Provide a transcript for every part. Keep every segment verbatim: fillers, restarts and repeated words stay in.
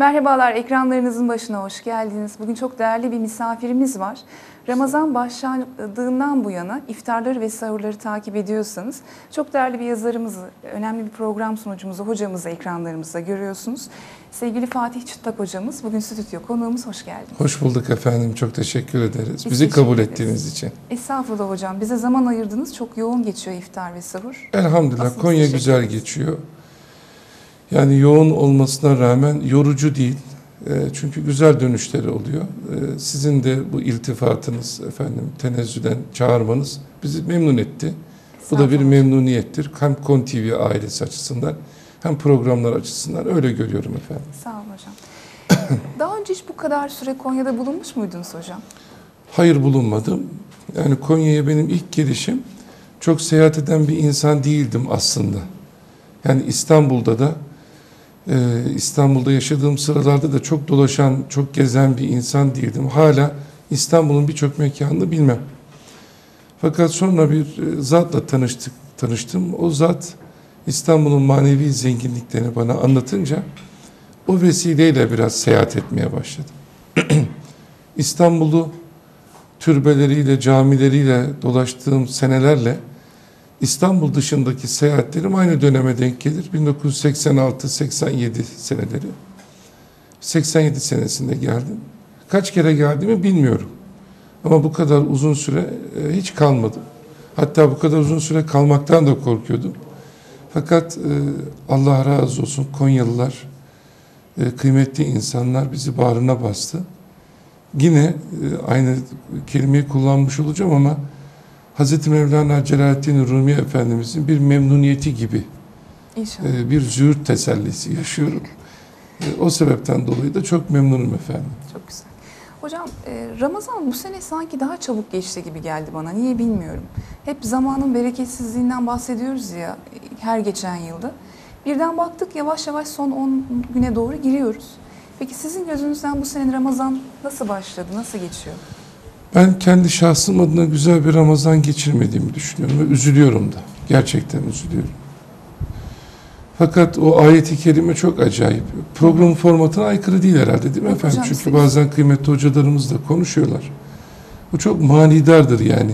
Merhabalar, ekranlarınızın başına hoş geldiniz. Bugün çok değerli bir misafirimiz var. Ramazan başladığından bu yana iftarları ve sahurları takip ediyorsanız çok değerli bir yazarımızı, önemli bir program sunucumuzu, hocamızı ekranlarımızda görüyorsunuz. Sevgili Fatih Çıtlak hocamız, bugün stüdyo konuğumuz, hoş geldiniz. Hoş bulduk efendim, çok teşekkür ederiz. Biz Bizi teşekkür kabul ederiz. ettiğiniz için. Estağfurullah hocam, bize zaman ayırdınız. Çok yoğun geçiyor iftar ve sahur. Elhamdülillah, Aslında Konya teşekkür güzel ederiz. geçiyor. Yani yoğun olmasına rağmen yorucu değil. E, çünkü güzel dönüşleri oluyor. E, sizin de bu iltifatınız, efendim tenezzüden çağırmanız bizi memnun etti. Bu da bir memnuniyettir. Hem Kon T V ailesi açısından hem programlar açısından öyle görüyorum efendim. Sağ olun hocam. Daha önce hiç bu kadar süre Konya'da bulunmuş muydunuz hocam? Hayır, bulunmadım. Yani Konya'ya benim ilk gelişim, çok seyahat eden bir insan değildim aslında. Yani İstanbul'da da Ee, İstanbul'da yaşadığım sıralarda da çok dolaşan, çok gezen bir insan değildim. Hala İstanbul'un birçok mekanını bilmem. Fakat sonra bir e, zatla tanıştık, tanıştım. O zat İstanbul'un manevi zenginliklerini bana anlatınca o vesileyle biraz seyahat etmeye başladım. İstanbul'u türbeleriyle, camileriyle dolaştığım senelerle İstanbul dışındaki seyahatlerim aynı döneme denk gelir. bin dokuz yüz seksen altı seksen yedi seneleri. seksen yedi senesinde geldim. Kaç kere geldiğimi bilmiyorum. Ama bu kadar uzun süre e, hiç kalmadım. Hatta bu kadar uzun süre kalmaktan da korkuyordum. Fakat e, Allah razı olsun, Konyalılar, e, kıymetli insanlar bizi bağrına bastı. Yine e, aynı kelimeyi kullanmış olacağım ama Hazreti Mevlana Celaleddin Rumi Efendimizin bir memnuniyeti gibi İnşallah. e, bir züğürt tesellisi yaşıyorum. E, o sebepten dolayı da çok memnunum efendim. Çok güzel. Hocam e, Ramazan bu sene sanki daha çabuk geçti gibi geldi bana. Niye bilmiyorum. Hep zamanın bereketsizliğinden bahsediyoruz ya e, her geçen yılda. Birden baktık yavaş yavaş son on güne doğru giriyoruz. Peki sizin gözünüzden bu sene Ramazan nasıl başladı, nasıl geçiyor? Ben kendi şahsım adına güzel bir Ramazan geçirmediğimi düşünüyorum ve üzülüyorum da. Gerçekten üzülüyorum. Fakat o ayet-i kerime çok acayip. Programın formatına aykırı değil herhalde, değil mi Yok efendim? hocam, Çünkü siz- bazen kıymetli hocalarımız da konuşuyorlar. Bu çok manidardır yani.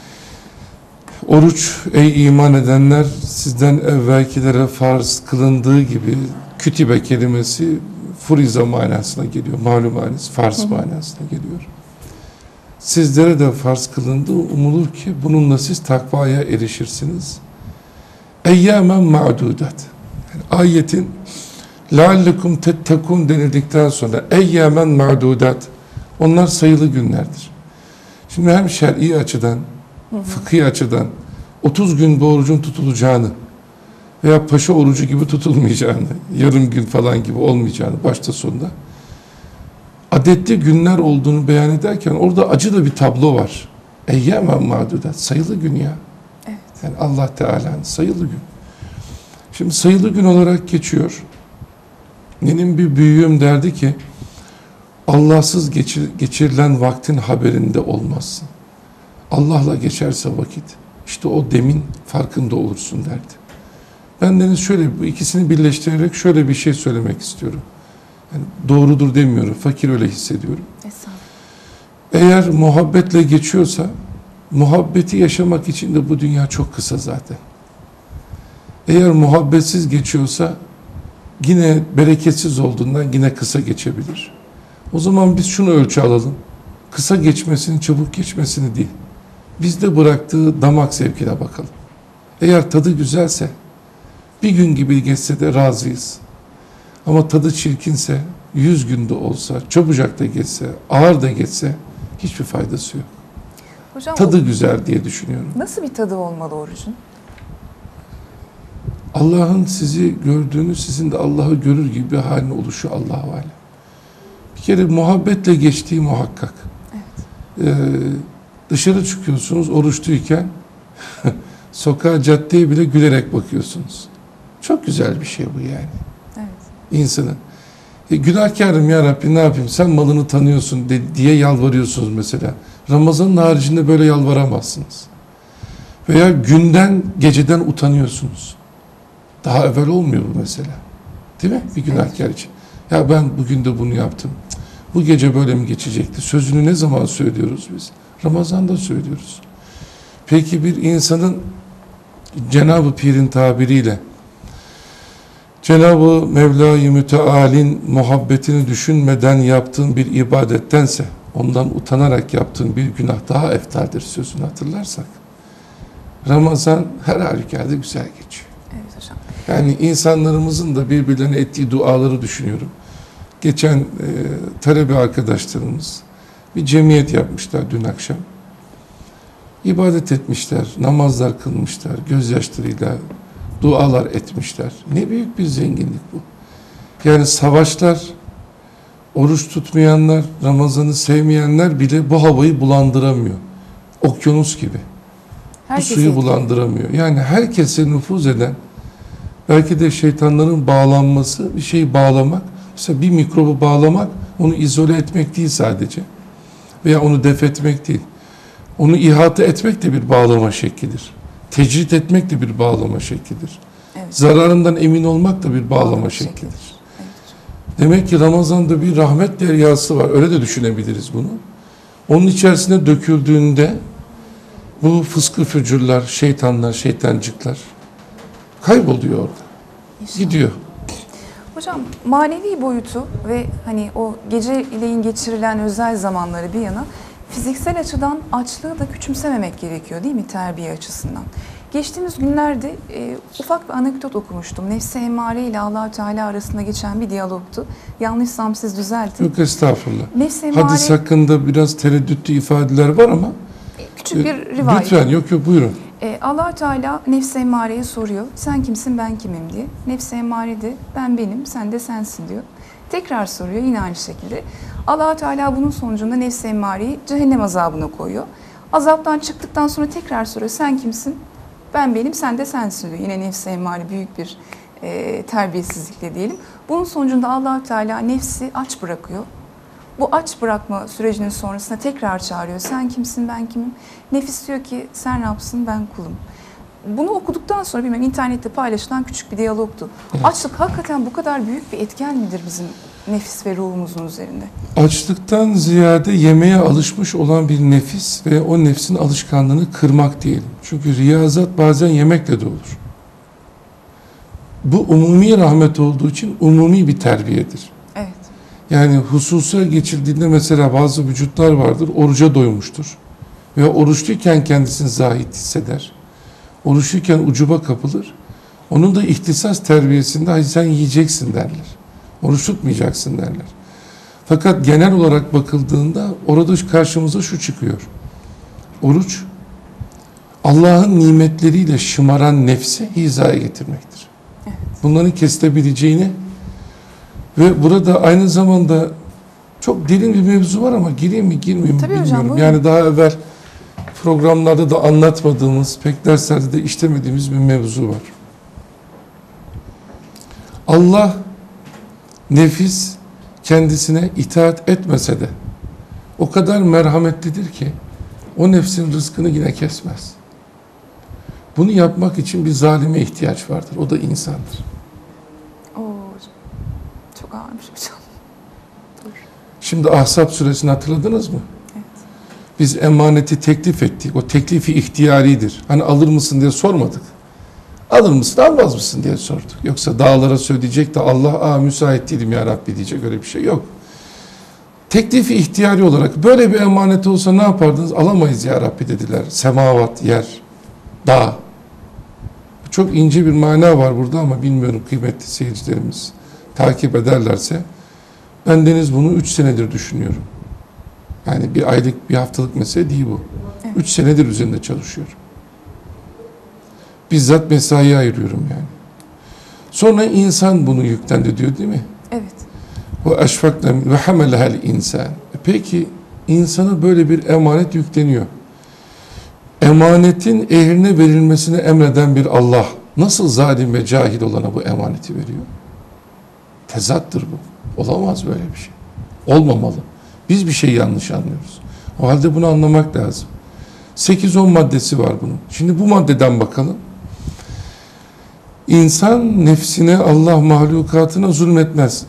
Oruç, ey iman edenler, sizden evvelkilere farz kılındığı gibi, kütibe kelimesi furiza manasına geliyor. Malum manası, farz manasına geliyor. Sizlere de farz kılındı, umulur ki bununla siz takvaya erişirsiniz. Eyyâmen ma'dudat. Yani ayetin لَعَلَّكُمْ تَتَّكُونَ denildikten sonra eyyâmen ma'dudat, onlar sayılı günlerdir. Şimdi hem şer'i açıdan, fıkhi açıdan otuz gün bu orucun tutulacağını veya paşa orucu gibi tutulmayacağını, yarım gün falan gibi olmayacağını başta sonunda adetli günler olduğunu beyan ederken orada acı da bir tablo var. Eyyâmen ma'dudat, sayılı gün ya. Evet. Yani Allah Teala'nın sayılı gün. Şimdi sayılı gün olarak geçiyor. Benim bir büyüğüm derdi ki Allahsız geçir, geçirilen vaktin haberinde olmazsın. Allah'la geçerse vakit, işte o demin farkında olursun derdi. Ben deniz şöyle, bu ikisini birleştirerek şöyle bir şey söylemek istiyorum. Yani doğrudur demiyorum, fakir öyle hissediyorum. Estağfurullah. Eğer muhabbetle geçiyorsa, muhabbeti yaşamak için de bu dünya çok kısa zaten. Eğer muhabbetsiz geçiyorsa, yine bereketsiz olduğundan yine kısa geçebilir. O zaman biz şunu ölçü alalım. Kısa geçmesini, çabuk geçmesini değil. Bizde bıraktığı damak zevkine bakalım. Eğer tadı güzelse, bir gün gibi geçse de razıyız. Ama tadı çirkinse, yüz günde olsa, çabucak da geçse, ağır da geçse hiçbir faydası yok. Hocam Tadı güzel diye düşünüyorum. nasıl bir tadı olmalı orucun? Allah'ın sizi gördüğünü, sizin de Allah'ı görür gibi bir halin oluşu Allah'a alem. Bir kere muhabbetle geçtiği muhakkak. Evet. Ee, dışarı çıkıyorsunuz oruçluyken sokağa, caddeye bile gülerek bakıyorsunuz. Çok güzel bir şey bu yani. Evet. İnsanın. E, günahkarım ya Rabbi, ne yapayım, sen malını tanıyorsun de, diye yalvarıyorsunuz mesela. Ramazanın haricinde böyle yalvaramazsınız. Veya günden, geceden utanıyorsunuz. Daha evvel olmuyor bu mesela. Değil mi? Bir günahkar için. Ya ben bugün de bunu yaptım. Bu gece böyle mi geçecekti? Sözünü ne zaman söylüyoruz biz? Ramazan'da söylüyoruz. Peki bir insanın Cenab-ı Pir'in tabiriyle Cenab-ı Mevla-i Müteal'in muhabbetini düşünmeden yaptığın bir ibadettense ondan utanarak yaptığın bir günah daha eftaldir sözünü hatırlarsak. Ramazan her halükarda güzel geçiyor. Evet hocam. Yani insanlarımızın da birbirlerine ettiği duaları düşünüyorum. Geçen e, talebe arkadaşlarımız bir cemiyet yapmışlar dün akşam. İbadet etmişler, namazlar kılmışlar, gözyaşlarıyla dualar etmişler. Ne büyük bir zenginlik bu. Yani savaşlar, oruç tutmayanlar, Ramazan'ı sevmeyenler bile bu havayı bulandıramıyor. Okyanus gibi. Herkes bu suyu etkili. bulandıramıyor. Yani herkese nüfuz eden, belki de şeytanların bağlanması, bir şeyi bağlamak, mesela bir mikrobu bağlamak, onu izole etmek değil sadece. Veya onu def etmek değil. Onu ihata etmek de bir bağlama şeklidir. Tecrit etmek de bir bağlama şeklidir. Evet. Zararından emin olmak da bir bağlama, Bağlama şeklidir. şeklidir. Evet hocam. Demek ki Ramazan'da bir rahmet deryası var. Öyle de düşünebiliriz bunu. Onun içerisine döküldüğünde bu fıskı fücurlar, şeytanlar, şeytancıklar kayboluyor orada. İnşallah. Gidiyor. Hocam manevi boyutu ve hani o geceleyin geçirilen özel zamanları bir yana fiziksel açıdan açlığı da küçümsememek gerekiyor değil mi terbiye açısından? Geçtiğimiz günlerde e, ufak bir anekdot okumuştum. Nefs-i emmare ile Allah-u Teala arasında geçen bir diyalogtu. Yanlışsam siz düzeltin. Yok estağfurullah. Nefs-i emmare Hadis hakkında biraz tereddütlü ifadeler var ama küçük bir e, rivayet. lütfen yok yok buyurun. E, Allah-u Teala nefs-i emmareye soruyor. Sen kimsin ben kimim diye. Nefs-i emmare de ben benim sen de sensin diyor. Tekrar soruyor yine aynı şekilde. Allah-u Teala bunun sonucunda nefs-i emmareyi cehennem azabına koyuyor. Azaptan çıktıktan sonra tekrar soruyor. Sen kimsin? Ben benim sen de sensin diyor. Yine nefs-i emmare büyük bir e, terbiyesizlikle diyelim. Bunun sonucunda Allah-u Teala nefsi aç bırakıyor. Bu aç bırakma sürecinin sonrasında tekrar çağırıyor. Sen kimsin, ben kimim? Nefis diyor ki sen Rab'sın, ben kulum. Bunu okuduktan sonra bilmem internette paylaşılan küçük bir diyalogtu. Evet. Açlık hakikaten bu kadar büyük bir etken midir bizim nefis ve ruhumuzun üzerinde? Açlıktan ziyade yemeğe alışmış olan bir nefis ve o nefsin alışkanlığını kırmak diyelim. Çünkü riyazat bazen yemekle de olur. Bu umumi rahmet olduğu için umumi bir terbiyedir. Evet. Yani hususa geçildiğinde mesela bazı vücutlar vardır, oruca doymuştur. Ve oruçluyken kendisini zahit hisseder. Oruçluyken ucuba kapılır. Onun da ihtisas terbiyesinde "Hayır, sen yiyeceksin" derler. Oruç tutmayacaksın derler. Fakat genel olarak bakıldığında orada karşımıza şu çıkıyor. Oruç, Allah'ın nimetleriyle şımaran nefsi hizaya getirmektir. Evet. Bunların kesilebileceğini ve burada aynı zamanda çok derin bir mevzu var ama gireyim mi girmeyeyim mi Tabii hocam, bilmiyorum. buyurun. Yani daha evvel programlarda da anlatmadığımız, pek derslerde de işlemediğimiz bir mevzu var. Allah nefis kendisine itaat etmese de o kadar merhametlidir ki o nefsin rızkını yine kesmez. Bunu yapmak için bir zalime ihtiyaç vardır. O da insandır. Oo, hocam. Çok ağırmış hocam. Dur. Şimdi Ahzab suresini hatırladınız mı? Evet. Biz emaneti teklif ettik. O teklifi ihtiyaridir. Hani alır mısın diye sormadık. Alır mısın, almaz mısın diye sorduk. Yoksa dağlara söyleyecek de Allah, aa müsait değilim ya Rabbi diyecek, öyle bir şey yok. Teklifi ihtiyari olarak böyle bir emanet olsa ne yapardınız? Alamayız ya Rabbi dediler. Semavat, yer, dağ. Çok ince bir mana var burada ama bilmiyorum, kıymetli seyircilerimiz takip ederlerse. Bendeniz bunu üç senedir düşünüyorum. Yani bir aylık, bir haftalık mesele değil bu. Evet. Üç senedir üzerinde çalışıyorum. Bizzat mesai ayırıyorum yani. Sonra insan bunu yüklendi diyor değil mi? Evet. Ve eşfakna ve hamelehel insan. Peki insana böyle bir emanet yükleniyor. Emanetin ehline verilmesini emreden bir Allah nasıl zalim ve cahil olana bu emaneti veriyor? Tezattır bu. Olamaz böyle bir şey. Olmamalı. Biz bir şey yanlış anlıyoruz. O halde bunu anlamak lazım. sekiz on maddesi var bunun. Şimdi bu maddeden bakalım. İnsan nefsine, Allah mahlukatına zulmetmez.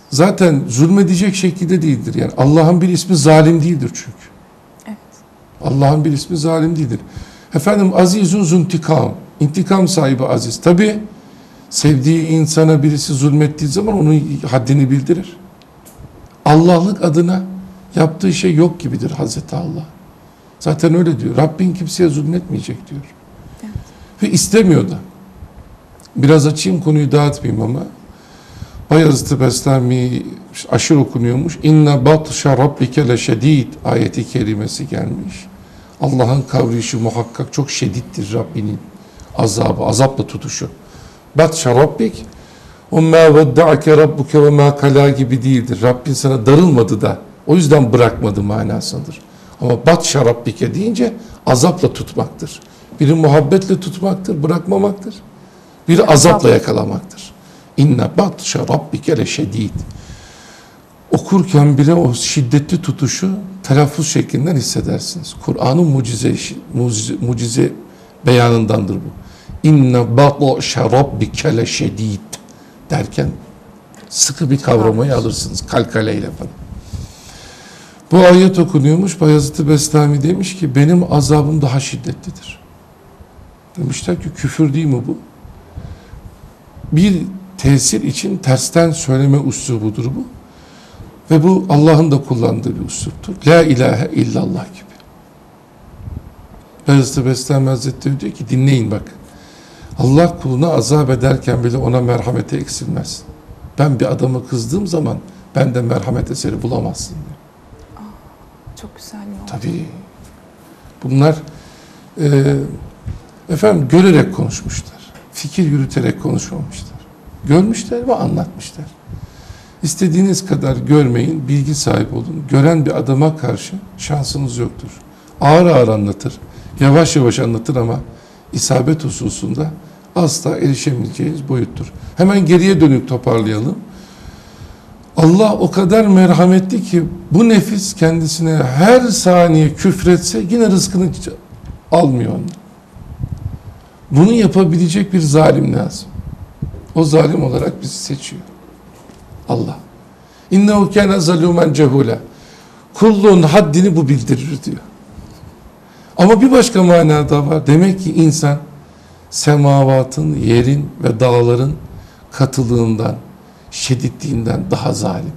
zaten zulmedecek şekilde değildir. Yani Allah'ın bir ismi zalim değildir çünkü. Evet. Allah'ın bir ismi zalim değildir. Efendim azizun zuntikam. İntikam sahibi aziz. Tabi sevdiği insana birisi zulmettiği zaman onun haddini bildirir. Allah'lık adına yaptığı şey yok gibidir Hazreti Allah. Zaten öyle diyor. Rabbin kimseye zulmetmeyecek diyor. Evet. Ve istemiyor da. Biraz açayım konuyu dağıtmayayım ama. Bayezid Bestami aşırı okunuyormuş. İnne batşa rabbike leşedid ayeti kerimesi gelmiş. Allah'ın kavrayışı muhakkak çok şiddettir Rabbinin azabı, azapla tutuşu. Batşa rabbik o ma vedda'ake rabbuke ve ma kala gibi değildir. Rabbin sana darılmadı da o yüzden bırakmadı manasındadır. Ama batşa rabbike deyince azapla tutmaktır. Biri muhabbetle tutmaktır, bırakmamaktır. Biri azapla yakalamaktır. İnne batşa rabbike leşedid. Okurken bile o şiddetli tutuşu telaffuz şeklinden hissedersiniz. Kur'an'ın mucize, mucize, mucize beyanındandır bu. İnne batşa rabbike leşedid derken sıkı bir kavramayı alırsınız kalkaleyle falan. Bu ayet okunuyormuş. Bayezid Bestami demiş ki benim azabım daha şiddetlidir. Demişler ki küfür değil mi bu? Bir tesir için tersten söyleme üslubudur bu. Ve bu Allah'ın da kullandığı bir üsluptur. La ilahe illallah gibi. Bayezid Bestami Hazretleri diyor ki dinleyin bak. Allah kuluna azap ederken bile ona merhameti eksilmez. Ben bir adama kızdığım zaman benden merhamet eseri bulamazsın diyor. Çok güzel bir oldu. Tabii. Bunlar e, efendim görerek konuşmuşlar. Fikir yürüterek konuşmamışlar. Görmüşler ve anlatmışlar. İstediğiniz kadar görmeyin, bilgi sahibi olun. Gören bir adama karşı şansınız yoktur. Ağır ağır anlatır, yavaş yavaş anlatır ama isabet hususunda asla erişemeyeceğiniz boyuttur. Hemen geriye dönük toparlayalım. Allah o kadar merhametli ki bu nefis kendisine her saniye küfretse yine rızkını almıyor ondan. Bunu yapabilecek bir zalim lazım. O zalim olarak bizi seçiyor. Allah. İnnehu kâne zalûmen cehûlâ. Kulluğun haddini bu bildirir diyor. Ama bir başka manada var. Demek ki insan semavatın, yerin ve dağların katılığından, şiddetliğinden daha zalim.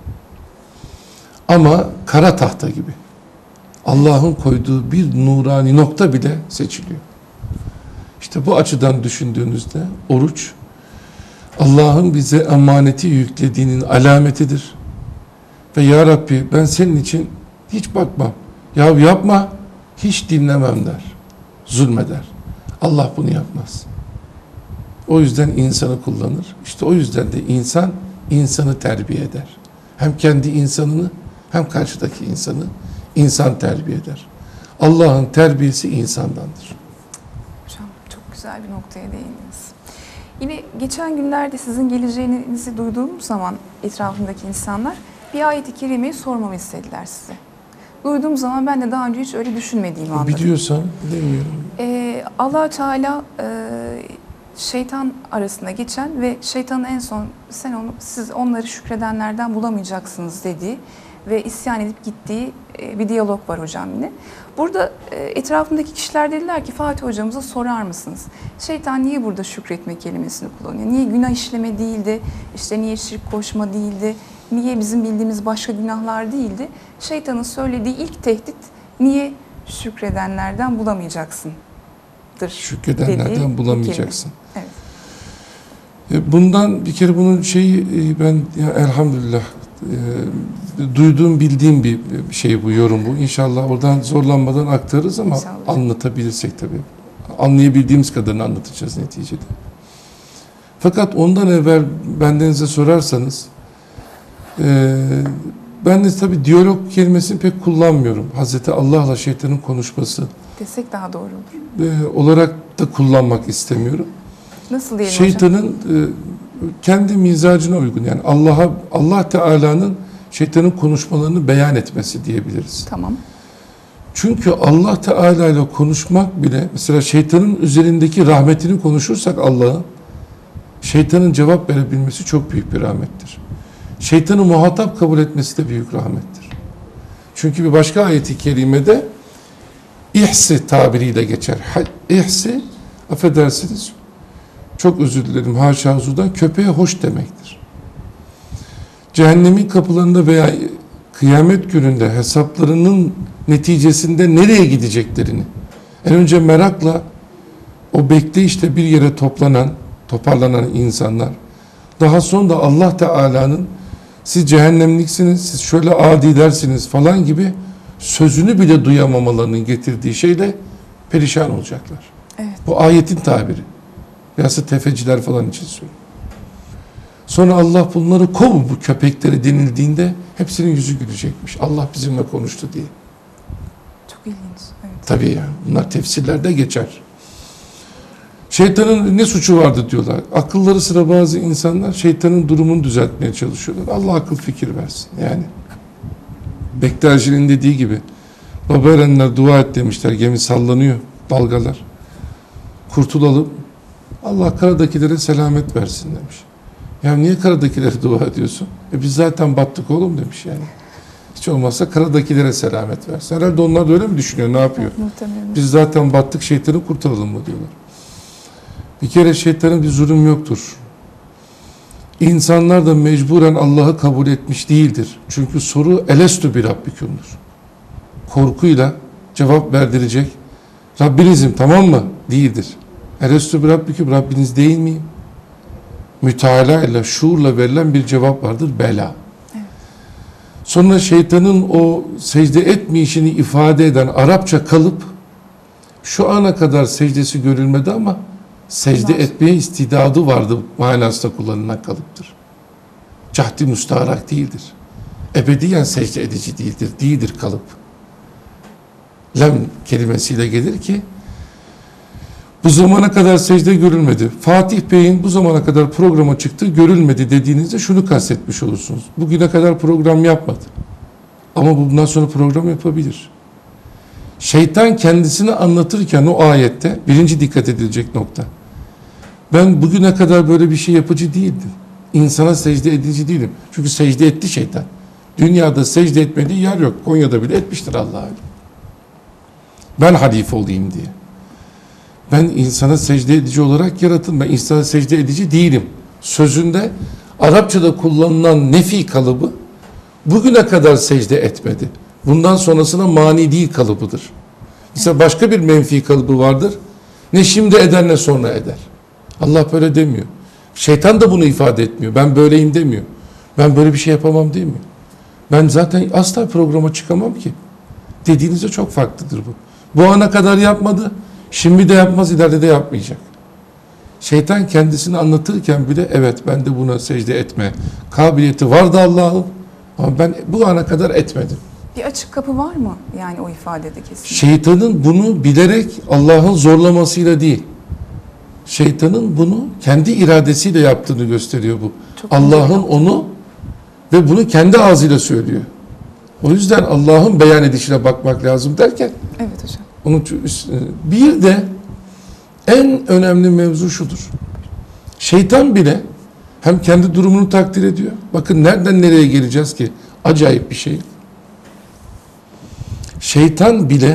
Ama kara tahta gibi. Allah'ın koyduğu bir nurani nokta bile seçiliyor. İşte bu açıdan düşündüğünüzde oruç Allah'ın bize emaneti yüklediğinin alametidir. Ve ya Rabbi ben senin için hiç bakmam. Ya yapma, hiç dinlemem der. Zulmeder. Allah bunu yapmaz. O yüzden insanı kullanır. İşte o yüzden de insan insanı terbiye eder. Hem kendi insanını hem karşıdaki insanı insan terbiye eder. Allah'ın terbiyesi insandandır. Hocam çok güzel bir noktaya değindiniz. Yine geçen günlerde sizin geleceğinizi duyduğum zaman etrafımdaki insanlar bir ayet-i kerimeyi sormamı istediler size. Duyduğum zaman ben de daha önce hiç öyle düşünmediğimi anladım. Biliyorsan bilemiyorum. Ee, Allah Teala e, şeytan arasında geçen ve şeytanın en son sen onu siz onları şükredenlerden bulamayacaksınız dediği ve isyan edip gittiği e, bir diyalog var hocam yine. Burada e, etrafındaki kişiler dediler ki Fatih hocamıza sorar mısınız? Şeytan niye burada şükretme kelimesini kullanıyor? Niye günah işleme değildi? İşte niye şirk koşma değildi? Niye bizim bildiğimiz başka günahlar değildi? Şeytanın söylediği ilk tehdit niye şükredenlerden bulamayacaksın? Şükredenlerden bulamayacaksın. Evet. Bundan bir kere bunun şeyi ben ya elhamdülillah e, duyduğum bildiğim bir şey bu yorum bu. İnşallah oradan zorlanmadan aktarırız ama İnşallah. Anlatabilirsek tabii. Anlayabildiğimiz kadarını anlatacağız neticede. Fakat ondan evvel bendenize sorarsanız e, ben de tabii diyalog kelimesini pek kullanmıyorum. Hazreti Allah'la şeytanın konuşması Desek daha doğru olur. e, olarak da kullanmak istemiyorum. Nasıl diyelim Şeytanın hocam? e, kendi mizacına uygun yani Allah'a Allah Teala'nın şeytanın konuşmalarını beyan etmesi diyebiliriz. Tamam. Çünkü Allah Teala ile konuşmak bile mesela şeytanın üzerindeki rahmetini konuşursak Allah'ın şeytanın cevap verebilmesi çok büyük bir rahmettir. şeytanı muhatap kabul etmesi de büyük rahmettir. Çünkü bir başka ayeti kerimede ihsi tabiriyle geçer. İhsi, affedersiniz, çok özür dilerim, haşa huzurdan, köpeğe hoş demektir. Cehennemin kapılarında veya kıyamet gününde hesaplarının neticesinde nereye gideceklerini en önce merakla o bekleyişte bir yere toplanan, toparlanan insanlar, daha sonra da Allah Teala'nın siz cehennemliksiniz, siz şöyle adilersiniz falan gibi sözünü bile duyamamalarının getirdiği şeyle perişan olacaklar. Evet. Bu ayetin tabiri. Biraz da tefeciler falan için söylüyor. Sonra Allah bunları kov bu köpekleri denildiğinde hepsinin yüzü gülecekmiş. Allah bizimle konuştu diye. Çok ilginç. Evet. Tabii ya. Bunlar tefsirlerde geçer. Şeytanın ne suçu vardı diyorlar. Akılları sıra bazı insanlar şeytanın durumunu düzeltmeye çalışıyorlar. Allah akıl fikir versin. Yani Bektaşi'nin dediği gibi baba erenler dua et demişler. Gemi sallanıyor. Dalgalar. Kurtulalım. Allah karadakilere selamet versin demiş. Ya niye karadakilere dua ediyorsun? E biz zaten battık oğlum demiş yani. Hiç olmazsa karadakilere selamet versin. Herhalde onlar da öyle mi düşünüyor? Ne yapıyor? Muhtemelen. Biz zaten battık, şeytanı kurtaralım mı diyorlar. Bir kere şeytanın bir zulüm yoktur. İnsanlar da mecburen Allah'ı kabul etmiş değildir. Çünkü soru elestü bir Rabbiküm'dür. Korkuyla cevap verdirecek Rabbinizim tamam mı? Değildir. Elestü bir Rabbiküm, Rabbiniz değil miyim? Müteala ile, şuurla verilen bir cevap vardır. Bela. Evet. Sonra şeytanın o secde etmeyişini ifade eden Arapça kalıp şu ana kadar secdesi görülmedi ama secde etmeye istidadı vardı manasında kullanılan kalıptır. Cahdi müstaharak değildir. Ebediyen secde edici değildir. Değildir kalıp. Lem kelimesiyle gelir ki bu zamana kadar secde görülmedi. Fatih Bey'in bu zamana kadar programa çıktığı görülmedi dediğinizde şunu kastetmiş olursunuz. Bugüne kadar program yapmadı. Ama bundan sonra program yapabilir. Şeytan kendisini anlatırken o ayette birinci dikkat edilecek nokta. Ben bugüne kadar böyle bir şey yapıcı değildim. İnsana secde edici değilim. Çünkü secde etti şeytan. Dünyada secde etmediği yer yok. Konya'da bile etmiştir Allah'a. Ben halife olayım diye. Ben insana secde edici olarak yaratıldım. Ben insana secde edici değilim. Sözünde Arapçada kullanılan nefi kalıbı bugüne kadar secde etmedi. Bundan sonrasına mani değil kalıbıdır. Mesela başka bir menfi kalıbı vardır. Ne şimdi eder ne sonra eder. Allah böyle demiyor. Şeytan da bunu ifade etmiyor. Ben böyleyim demiyor. Ben böyle bir şey yapamam demiyor. Ben zaten asla programa çıkamam ki. Dediğinizde çok farklıdır bu. Bu ana kadar yapmadı. Şimdi de yapmaz, ileride de yapmayacak. Şeytan kendisini anlatırken bile evet ben de buna secde etme kabiliyeti vardı Allah'ım ama ben bu ana kadar etmedim. Bir açık kapı var mı yani o ifadede kesin? Şeytanın bunu bilerek Allah'ın zorlamasıyla değil, şeytanın bunu kendi iradesiyle yaptığını gösteriyor bu. Allah'ın onu ve bunu kendi ağzıyla söylüyor. O yüzden Allah'ın beyan edişine bakmak lazım derken evet hocam. Onun bir de en önemli mevzu şudur. Şeytan bile hem kendi durumunu takdir ediyor. Bakın nereden nereye geleceğiz ki? Acayip bir şey. Şeytan bile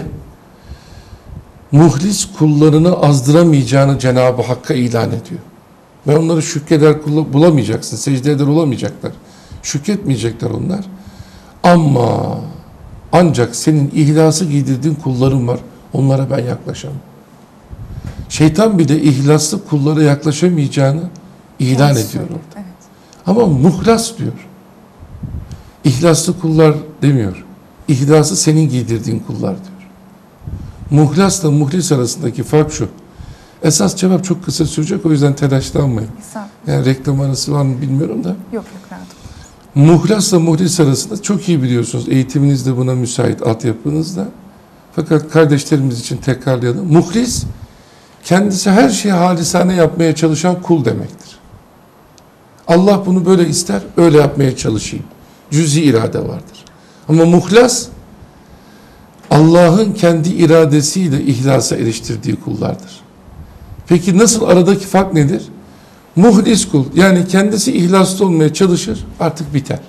muhlis kullarını azdıramayacağını Cenab-ı Hakk'a ilan ediyor. Ve onları şükreder bulamayacaksın. Secde eder olamayacaklar. Şükretmeyecekler onlar. Ama ancak senin ihlası giydirdiğin kulların var. Onlara ben yaklaşamam. Şeytan bir de ihlaslı kullara yaklaşamayacağını ilan Evet, ediyor orada. evet. Ama muhlas diyor. İhlaslı kullar demiyor. İhlası senin giydirdiğin kullar diyor. Muhlasla muhlis arasındaki fark şu. Esas cevap çok kısa sürecek, o yüzden telaşlanmayın. Yani reklam arası var mı bilmiyorum da. Yok yok rahat. Muhlasla muhlis arasında çok iyi biliyorsunuz. Eğitiminiz de buna müsait, altyapınızda. Fakat kardeşlerimiz için tekrarlayalım. Muhlis, kendisi her şeyi halisane yapmaya çalışan kul demektir. Allah bunu böyle ister, öyle yapmaya çalışayım. Cüz-i irade vardır. Ama muhlas, Allah'ın kendi iradesiyle ihlasa eriştirdiği kullardır. Peki nasıl, aradaki fark nedir? Muhlis kul, yani kendisi ihlaslı olmaya çalışır, artık biter.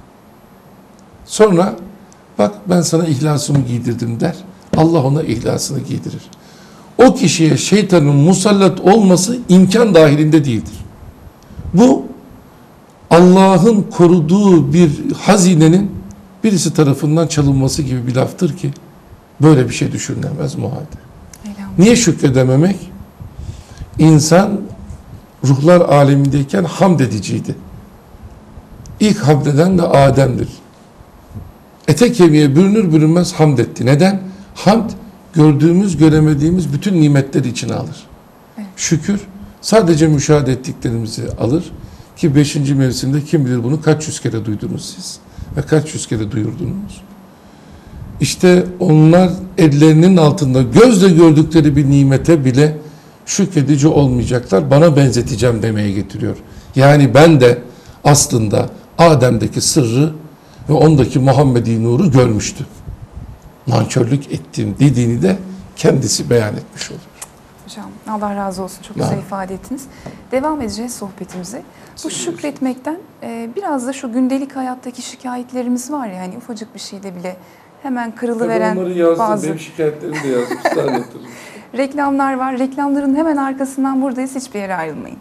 Sonra bak ben sana ihlasımı giydirdim der. Allah ona ihlasını giydirir. O kişiye şeytanın musallat olması imkan dahilinde değildir. Bu Allah'ın koruduğu bir hazinenin birisi tarafından çalınması gibi bir laftır ki böyle bir şey düşünülemez muhalde. Niye şükredememek? İnsan ruhlar alemindeyken hamd ediciydi. İlk hamd eden de Adem'dir. Ete kemiğe bürünür bürünmez hamd etti. Neden? Hamd gördüğümüz, göremediğimiz bütün nimetleri içine alır. Evet. Şükür sadece müşahede ettiklerimizi alır ki beşinci mevsimde kim bilir bunu kaç yüz kere duydunuz siz ve kaç yüz kere duyurdunuz. İşte onlar ellerinin altında gözle gördükleri bir nimete bile şükredici olmayacaklar. Bana benzeteceğim demeye getiriyor. Yani ben de aslında Adem'deki sırrı ve ondaki Muhammedi nuru görmüştüm. Nankörlük ettim dediğini de kendisi beyan etmiş oluyor. Hocam Allah razı olsun. Çok güzel ifade ettiniz. Devam edeceğiz sohbetimize. Bu şükretmekten e, biraz da şu gündelik hayattaki şikayetlerimiz var ya, hani ufacık bir şeyde bile hemen kırılıveren onları yazdım, bazı benim şikayetlerimi de yazdım. Size anlatırım. Reklamlar var. Reklamların hemen arkasından buradayız. Hiçbir yere ayrılmayın.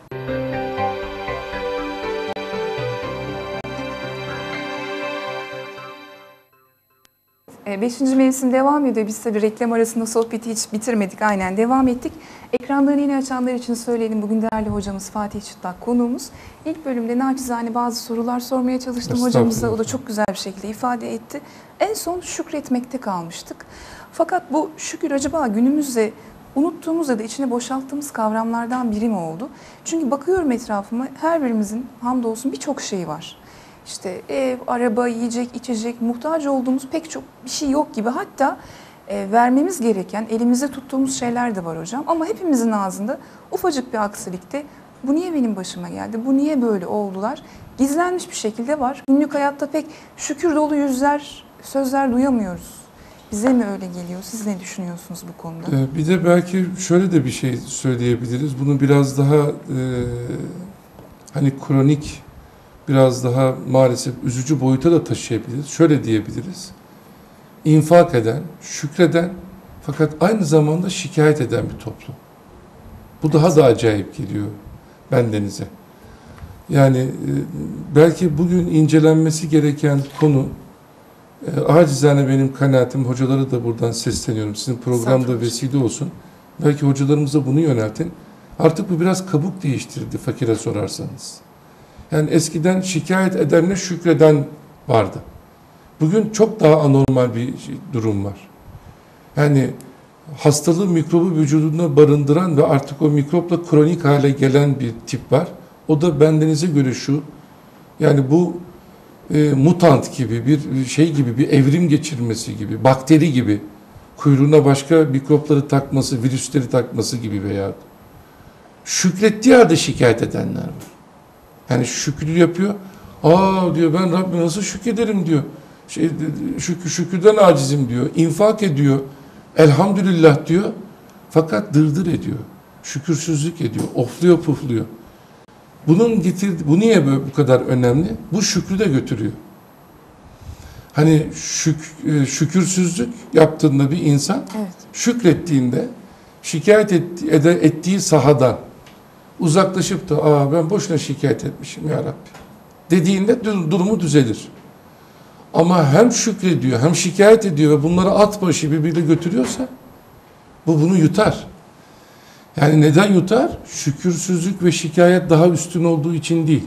Beşinci mevsim devam ediyor. Biz tabii reklam arasında sohbeti hiç bitirmedik. Aynen devam ettik. Ekranlarını yeni açanlar için söyleyelim. Bugün değerli hocamız Fatih Çıtlak konuğumuz. İlk bölümde naçizane bazı sorular sormaya çalıştım hocamıza. O da çok güzel bir şekilde ifade etti. En son şükretmekte kalmıştık. Fakat bu şükür acaba günümüzde unuttuğumuz ya da içine boşalttığımız kavramlardan biri mi oldu? Çünkü bakıyorum etrafıma, her birimizin hamdolsun birçok şeyi var. İşte ev, araba, yiyecek, içecek, muhtaç olduğumuz pek çok bir şey yok gibi. Hatta e, vermemiz gereken, elimizde tuttuğumuz şeyler de var hocam. Ama hepimizin ağzında ufacık bir aksilikte bu niye benim başıma geldi, bu niye böyle oldular? Gizlenmiş bir şekilde var. Günlük hayatta pek şükür dolu yüzler, sözler duyamıyoruz. Bize mi öyle geliyor? Siz ne düşünüyorsunuz bu konuda? Ee, bir de belki şöyle de bir şey söyleyebiliriz. Bunu biraz daha e, hani kronik, biraz daha maalesef üzücü boyuta da taşıyabiliriz. Şöyle diyebiliriz. İnfak eden, şükreden fakat aynı zamanda şikayet eden bir toplum. Bu daha da acayip geliyor bendenize. Yani e, belki bugün incelenmesi gereken konu, e, acizane benim kanaatim, hocalara da buradan sesleniyorum. Sizin programda vesile olsun. Belki hocalarımıza bunu yöneltin. Artık bu biraz kabuk değiştirdi fakire sorarsanız. Yani eskiden şikayet edenle şükreden vardı. Bugün çok daha anormal bir durum var. Yani hastalığı, mikrobu vücudunda barındıran ve artık o mikropla kronik hale gelen bir tip var. O da bendenize göre şu, yani bu e, mutant gibi, bir şey gibi, bir evrim geçirmesi gibi, bakteri gibi, kuyruğuna başka mikropları takması, virüsleri takması gibi veya şükrettiği halde şikayet edenler var. Yani şükür yapıyor. Aa diyor, ben Rabbime nasıl şükrederim diyor. Şey, şükür, şükürden acizim diyor. İnfak ediyor. Elhamdülillah diyor. Fakat dırdır ediyor. Şükürsüzlük ediyor. Ofluyor pufluyor. Bunun getirdi, bu niye böyle bu kadar önemli? Bu şükrü de götürüyor. Hani şük, şükürsüzlük yaptığında bir insan, evet, şükrettiğinde şikayet ettiği, ettiği sahadan uzaklaşıp da aa ben boşuna şikayet etmişim ya Rabbi dediğinde durumu düzelir. Ama hem şükrediyor hem şikayet ediyor ve bunları at başı birbiriyle götürüyorsa bu bunu yutar. Yani neden yutar? Şükürsüzlük ve şikayet daha üstün olduğu için değil.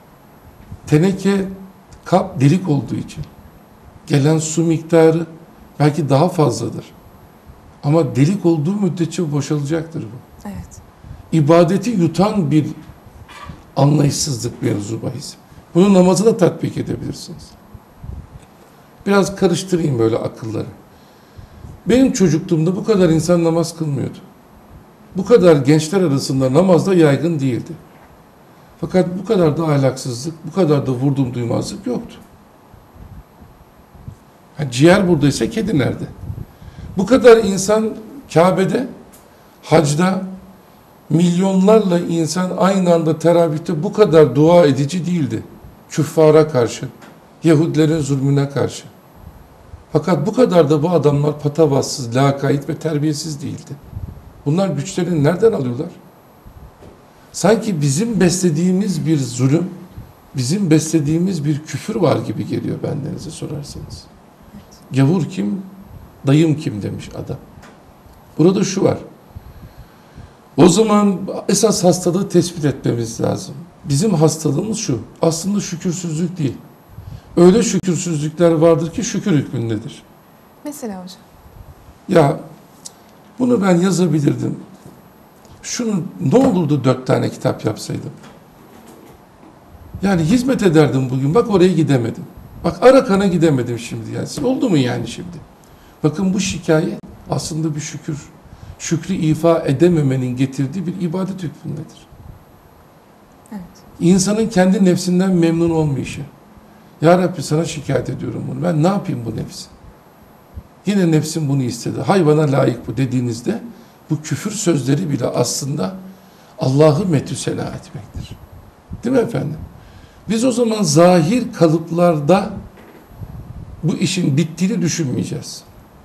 Teneke kap delik olduğu için. Gelen su miktarı belki daha fazladır. Ama delik olduğu müddetçe boşalacaktır bu. Evet. İbadeti yutan bir anlayışsızlık mevzu bahis. Bunu namaza da tatbik edebilirsiniz. Biraz karıştırayım böyle akılları. Benim çocukluğumda bu kadar insan namaz kılmıyordu. Bu kadar gençler arasında namaz da yaygın değildi. Fakat bu kadar da ahlaksızlık, bu kadar da vurdum duymazlık yoktu. Yani ciğer buradaysa kedi nerede? Bu kadar insan Kabe'de, hacda, Milyonlarla insan aynı anda teravihte bu kadar dua edici değildi. Küffara karşı, Yahudilerin zulmüne karşı. Fakat bu kadar da bu adamlar patavatsız, lakayt ve terbiyesiz değildi. Bunlar güçlerini nereden alıyorlar? Sanki bizim beslediğimiz bir zulüm, bizim beslediğimiz bir küfür var gibi geliyor bendenize sorarsanız. Gavur kim, dayım kim demiş adam. Burada şu var. O zaman esas hastalığı tespit etmemiz lazım. Bizim hastalığımız şu, aslında şükürsüzlük değil. Öyle şükürsüzlükler vardır ki şükür hükmündedir. Mesela hocam. Ya bunu ben yazabilirdim. Şunu ne olurdu dört tane kitap yapsaydım? Yani hizmet ederdim bugün. Bak oraya gidemedim. Bak Arakan'a gidemedim şimdi. Yani. Oldu mu yani şimdi? Bakın bu şikayet aslında bir şükür. Şükrü ifa edememenin getirdiği bir ibadet hükmündedir. Evet. İnsanın kendi nefsinden memnun olmayışı. Ya Rabbi sana şikayet ediyorum bunu. Ben ne yapayım bu nefsi? Yine nefsim bunu istedi. Hayvana layık bu dediğinizde bu küfür sözleri bile aslında Allah'ı metü sena etmektir. Değil mi efendim? Biz o zaman zahir kalıplarda bu işin bittiğini düşünmeyeceğiz.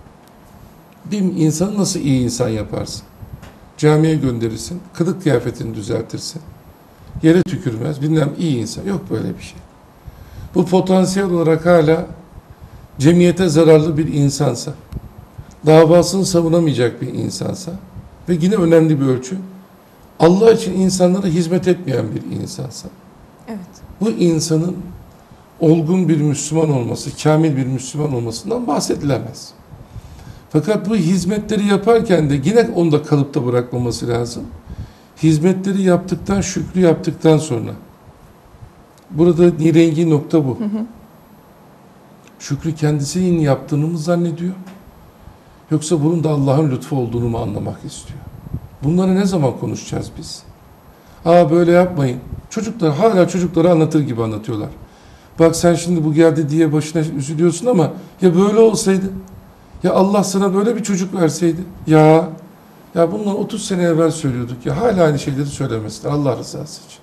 Bir insanı nasıl iyi insan yaparsın? Camiye gönderirsin, kılık kıyafetini düzeltirsin, yere tükürmez, bilmem iyi insan. Yok böyle bir şey. Bu potansiyel olarak hala cemiyete zararlı bir insansa, davasını savunamayacak bir insansa ve yine önemli bir ölçü, Allah için insanlara hizmet etmeyen bir insansa, Evet. bu insanın olgun bir Müslüman olması, kamil bir Müslüman olmasından bahsedilemez. Fakat bu hizmetleri yaparken de yine onu da kalıpta bırakmaması lazım. Hizmetleri yaptıktan, şükrü yaptıktan sonra. Burada nirengi nokta bu. Hı hı. Şükrü kendisinin yaptığını mı zannediyor? Yoksa bunun da Allah'ın lütfu olduğunu mu anlamak istiyor? Bunları ne zaman konuşacağız biz? Aa böyle yapmayın. Çocuklar hala çocuklara anlatır gibi anlatıyorlar. Bak sen şimdi bu geldi diye başına üzülüyorsun ama ya böyle olsaydı? Ya Allah sana böyle bir çocuk verseydi? Ya ya bundan otuz sene evvel söylüyorduk ya hala aynı şeyleri söylemesinler Allah rızası için.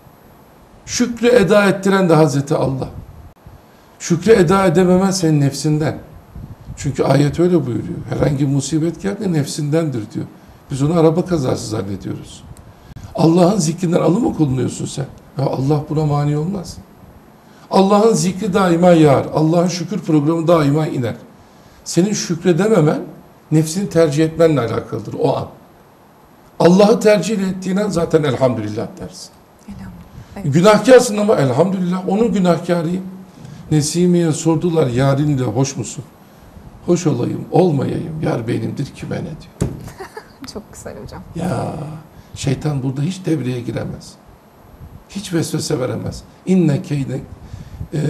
Şükrü eda ettiren de Hazreti Allah. Şükrü eda edememen senin nefsinden. Çünkü ayet öyle buyuruyor. Herhangi bir musibet geldi nefsindendir diyor. Biz onu araba kazası zannediyoruz. Allah'ın zikrinden alı mı kulunuyorsun sen? Ya Allah buna mani olmaz. Allah'ın zikri daima yağar. Allah'ın şükür programı daima iner. Senin şükredememen nefsini tercih etmenle alakalıdır o an. Allah'ı tercih ettiğin an zaten elhamdülillah dersin. Evet. Günahkarsın ama elhamdülillah onun günahkarıyım. Nesimiye sordular yarinle hoş musun? Hoş olayım, olmayayım. Yar benimdir kime ne diyor. Çok güzel hocam. Ya şeytan burada hiç devreye giremez. Hiç vesvese veremez. İnne keyne e,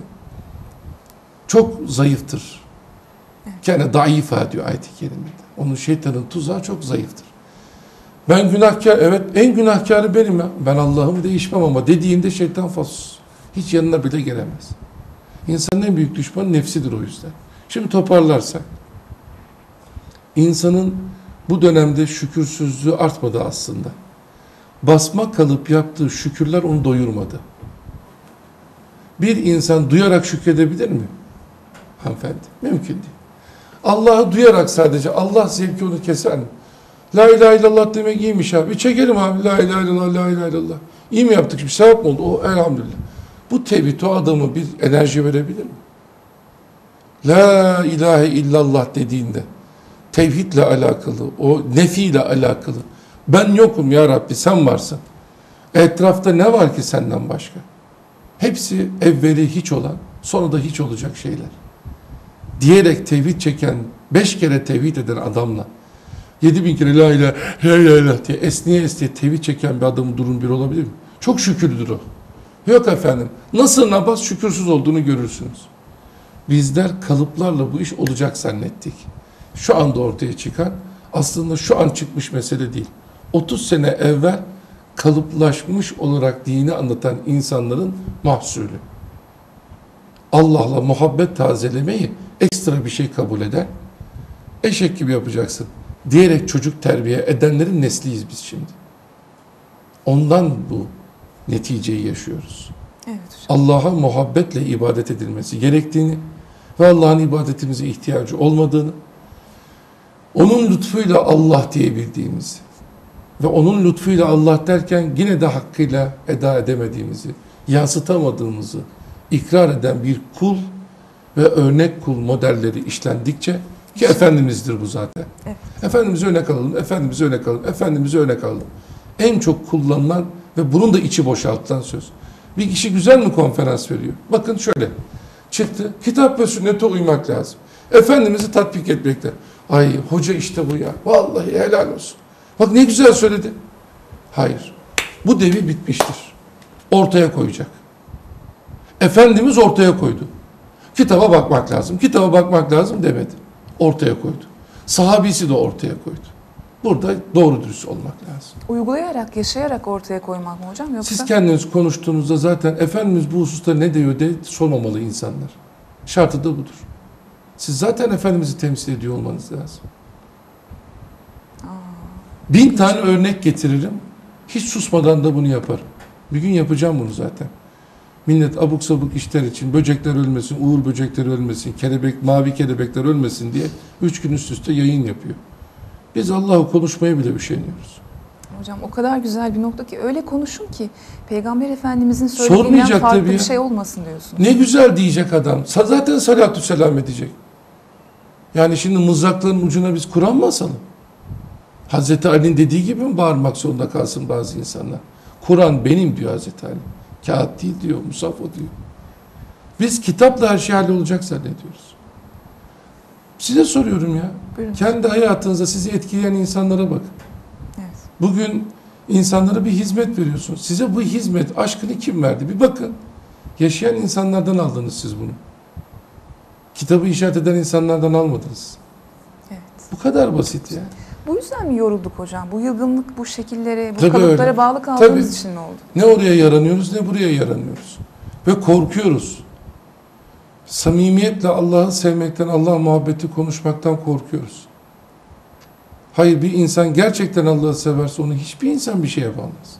çok zayıftır. Kene daifa diyor ayet-i kerimede. Onun şeytanın tuzağı çok zayıftır. Ben günahkar, evet en günahkarı benim ya. Ben Allah'ımı değişmem ama dediğinde şeytan fasus. Hiç yanına bile gelemez. İnsanın en büyük düşmanı nefsidir o yüzden. Şimdi toparlarsak. İnsanın bu dönemde şükürsüzlüğü artmadı aslında. Basma kalıp yaptığı şükürler onu doyurmadı. Bir insan duyarak şükredebilir mi? Hanımefendi, mümkün değil. Allah'ı duyarak sadece, Allah zevki onu keser mi? La ilahe illallah demek iyiymiş abi. Bir çekelim abi. La ilahe illallah, la ilahe illallah. İyi mi yaptık? Bir sevap mı oldu? O elhamdülillah. Bu tevhid o adamı bir enerji verebilir mi? La ilahe illallah dediğinde tevhidle alakalı, o nefiyle alakalı. Ben yokum ya Rabbi, sen varsın. Etrafta ne var ki senden başka? Hepsi evveli hiç olan, sonra da hiç olacak şeyler. Diyerek tevhid çeken, beş kere tevhid eden adamla yedi bin kere la ilahe, la ilahe diye esniye esniye tevhid çeken bir adamın durum bir olabilir mi? Çok şükürdür o. Yok efendim. Nasıl namaz şükürsüz olduğunu görürsünüz. Bizler kalıplarla bu iş olacak zannettik. Şu anda ortaya çıkan aslında şu an çıkmış mesele değil. otuz sene evvel kalıplaşmış olarak dini anlatan insanların mahsulü. Allah'la muhabbet tazelemeyi ekstra bir şey kabul eder. Eşek gibi yapacaksın diyerek çocuk terbiye edenlerin nesliyiz biz şimdi. Ondan bu neticeyi yaşıyoruz. Evet hocam. Allah'a muhabbetle ibadet edilmesi gerektiğini ve Allah'ın ibadetimize ihtiyacı olmadığını, onun lütfuyla Allah diyebildiğimizi ve onun lütfuyla Allah derken yine de hakkıyla eda edemediğimizi, yansıtamadığımızı ikrar eden bir kul ve örnek kul modelleri işlendikçe, ki Efendimiz'dir bu zaten. Evet. Efendimiz'i örnek alalım, Efendimiz'i örnek alalım, Efendimiz'i örnek alalım. En çok kullanılan ve bunun da içi boşaltılan söz. Bir kişi güzel mi konferans veriyor? Bakın şöyle, çıktı, kitap ve sünnete uymak lazım. Efendimiz'i tatbik etmekle. Ay hoca işte bu ya, vallahi helal olsun. Bak ne güzel söyledi. Hayır, bu devir bitmiştir. Ortaya koyacak. Efendimiz ortaya koydu. Kitaba bakmak lazım, kitaba bakmak lazım demedi. Ortaya koydu. Sahabisi de ortaya koydu. Burada doğru dürüst olmak lazım. Uygulayarak, yaşayarak ortaya koymak mı hocam? Yoksa... Siz kendiniz konuştuğunuzda zaten Efendimiz bu hususta ne diyor de sormamalı insanlar. Şartı da budur. Siz zaten Efendimiz'i temsil ediyor olmanız lazım. Aa, Bin tane örnek getiririm. Hiç susmadan da bunu yaparım. Bir gün yapacağım bunu zaten. Millet abuk sabuk işler için böcekler ölmesin, uğur böcekleri ölmesin, kelebek, mavi kelebekler ölmesin diye üç gün üst üste yayın yapıyor. Biz Allah'ı konuşmaya bile üşeniyoruz. hocam o kadar güzel bir nokta ki öyle konuşun ki Peygamber Efendimizin söylediğinden Sormayacak farklı tabii bir ya. şey olmasın diyorsun. Ne güzel diyecek adam. Sa- Zaten salatü selam edecek. Yani şimdi mızrakların ucuna biz Kur'an mı asalım? Hazreti Ali'nin dediği gibi mi bağırmak zorunda kalsın bazı insanlar? Kur'an benim diyor Hazreti Ali. Kağıt değil diyor, musaf o diyor. Biz kitapla her şey hallolacak zannediyoruz. Size soruyorum ya. Buyurun. Kendi hayatınızda sizi etkileyen insanlara bakın. Evet. Bugün insanlara bir hizmet veriyorsunuz. Size bu hizmet, aşkını kim verdi? Bir bakın. Yaşayan insanlardan aldınız siz bunu. Kitabı işaret eden insanlardan almadınız. Evet. Bu kadar basit ya. Bu yüzden mi yorulduk hocam? Bu yılgınlık, bu şekillere, bu Tabii kalıplara öyle. bağlı kaldığımız Tabii. için mi oldu? Ne oraya yaranıyoruz ne buraya yaranıyoruz. Ve korkuyoruz. Samimiyetle Allah'ı sevmekten, Allah muhabbeti konuşmaktan korkuyoruz. Hayır, bir insan gerçekten Allah'ı severse onu hiçbir insan bir şey yapamaz.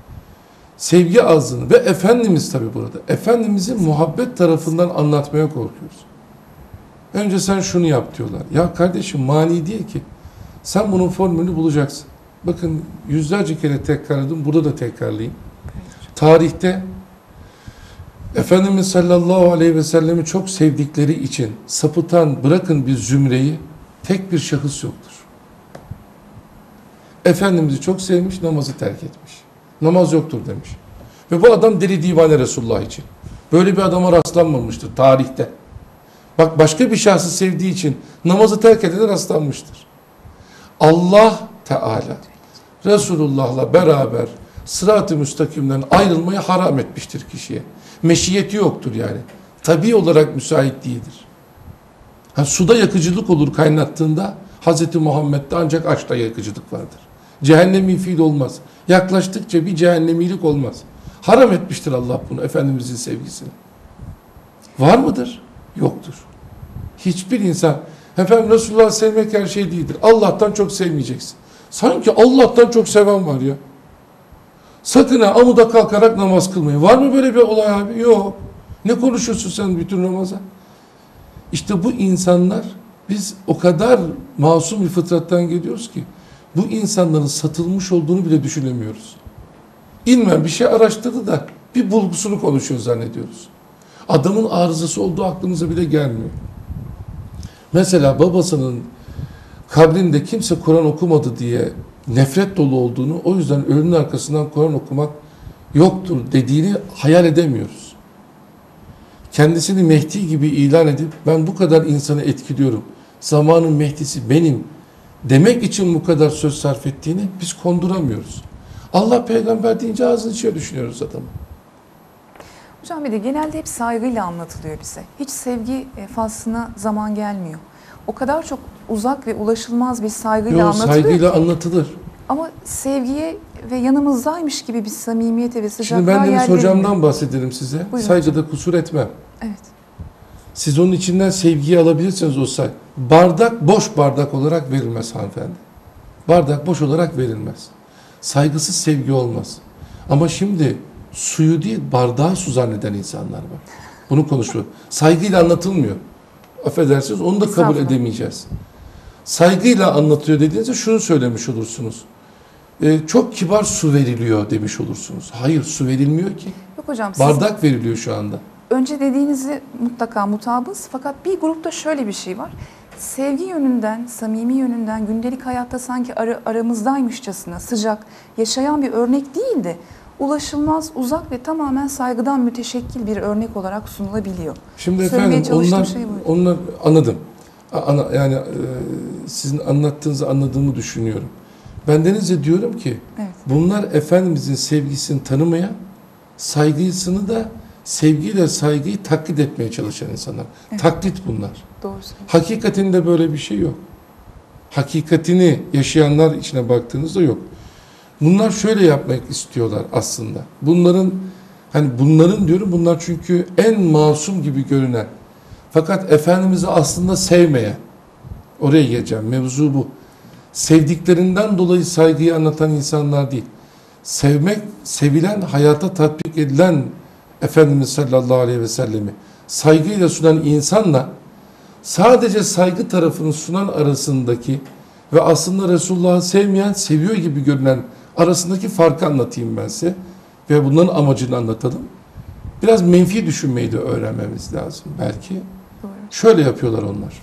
Sevgi azlığını ve Efendimiz tabii burada. Efendimiz'i muhabbet tarafından anlatmaya korkuyoruz. Önce sen şunu yap diyorlar. Ya kardeşim mani değil ki. Sen bunun formülünü bulacaksın. Bakın yüzlerce kere tekrarladım. Burada da tekrarlayayım. Tarihte Efendimiz sallallahu aleyhi ve sellemi çok sevdikleri için sapıtan, bırakın bir zümreyi, tek bir şahıs yoktur. Efendimiz'i çok sevmiş, namazı terk etmiş. Namaz yoktur demiş. Ve bu adam deli divane Resulullah için. Böyle bir adama rastlanmamıştır tarihte. Bak başka bir şahsı sevdiği için namazı terk edene rastlanmıştır. Allah Teala Resulullah'la beraber sırat-ı müstakimden ayrılmayı haram etmiştir kişiye. Meşiyeti yoktur yani. Tabii olarak müsait değildir. Ha, suda yakıcılık olur kaynattığında, Hz. Muhammed'de ancak aşkta yakıcılık vardır. Cehennemi fiil olmaz. Yaklaştıkça bir cehennemilik olmaz. Haram etmiştir Allah bunu, Efendimizin sevgisini. Var mıdır? Yoktur. Hiçbir insan, efendim Resulullah sevmek her şey değildir. Allah'tan çok sevmeyeceksin. Sanki Allah'tan çok seven var ya. Sakın ha amuda kalkarak namaz kılmayın. Var mı böyle bir olay abi? Yok. Ne konuşuyorsun sen bütün Ramazan? İşte bu insanlar, biz o kadar masum bir fıtrattan geliyoruz ki bu insanların satılmış olduğunu bile düşünemiyoruz. İlmen bir şey araştırdı da bir bulgusunu konuşuyor zannediyoruz. Adamın arızası olduğu aklımıza bile gelmiyor. Mesela babasının kabrinde kimse Kur'an okumadı diye nefret dolu olduğunu, o yüzden ölümün arkasından Kur'an okumak yoktur dediğini hayal edemiyoruz. Kendisini Mehdi gibi ilan edip ben bu kadar insanı etkiliyorum, zamanın Mehdi'si benim demek için bu kadar söz sarf ettiğini biz konduramıyoruz. Allah peygamber deyince ağzını içine düşünüyoruz adamı. Hocam bir de genelde hep saygıyla anlatılıyor bize. Hiç sevgi faslına zaman gelmiyor. O kadar çok uzak ve ulaşılmaz bir saygıyla Yok, anlatılıyor saygıyla ki. anlatılır. Ama sevgiye ve yanımızdaymış gibi bir samimiyete ve sıcaklığa Şimdi ben yer Deniz verilmiyor. hocamdan bahsedelim size. Buyurun Saygıda kusur etmem. Evet. Siz onun içinden sevgiyi alabilirsiniz o saygı. Bardak boş bardak olarak verilmez hanımefendi. Bardak boş olarak verilmez. Saygısız sevgi olmaz. Ama şimdi suyu değil bardağı su zanneden insanlar var. Bunu konuşuyor. Saygıyla anlatılmıyor. Affedersiniz, onu da kabul edemeyeceğiz. Saygıyla anlatıyor dediğinizde şunu söylemiş olursunuz. Ee, çok kibar su veriliyor demiş olursunuz. Hayır, su verilmiyor ki. Yok hocam. Siz... Bardak veriliyor şu anda. Önce dediğinizi mutlaka mutabız, fakat bir grupta şöyle bir şey var. Sevgi yönünden, samimi yönünden, gündelik hayatta sanki ara, aramızdaymışçasına sıcak, yaşayan bir örnek değil de ulaşılmaz, uzak ve tamamen saygıdan müteşekkil bir örnek olarak sunulabiliyor. Şimdi Söylemeye efendim onlar, şey onlar anladım. Ana, yani e, sizin anlattığınızı anladığımı düşünüyorum. Ben denize diyorum ki evet. Bunlar Efendimizin sevgisini tanımayan, saygısını da sevgiyle saygıyı taklit etmeye çalışan insanlar. Evet. Taklit bunlar. Doğru. Hakikatinde böyle bir şey yok. Hakikatini yaşayanlar içine baktığınızda yok. Bunlar şöyle yapmak istiyorlar aslında. Bunların hani bunların diyorum bunlar çünkü en masum gibi görünen fakat Efendimiz'i aslında sevmeyen, oraya geleceğim, mevzu bu. Sevdiklerinden dolayı saygıyı anlatan insanlar değil. Sevmek, sevilen, hayata tatbik edilen Efendimiz sallallahu aleyhi ve sellemi saygıyla sunan insanla sadece saygı tarafını sunan arasındaki ve aslında Resulullah'ı sevmeyen, seviyor gibi görünen arasındaki farkı anlatayım ben size. Ve bunların amacını anlatalım. Biraz menfi düşünmeyi de öğrenmemiz lazım belki. Doğru. Şöyle yapıyorlar onlar.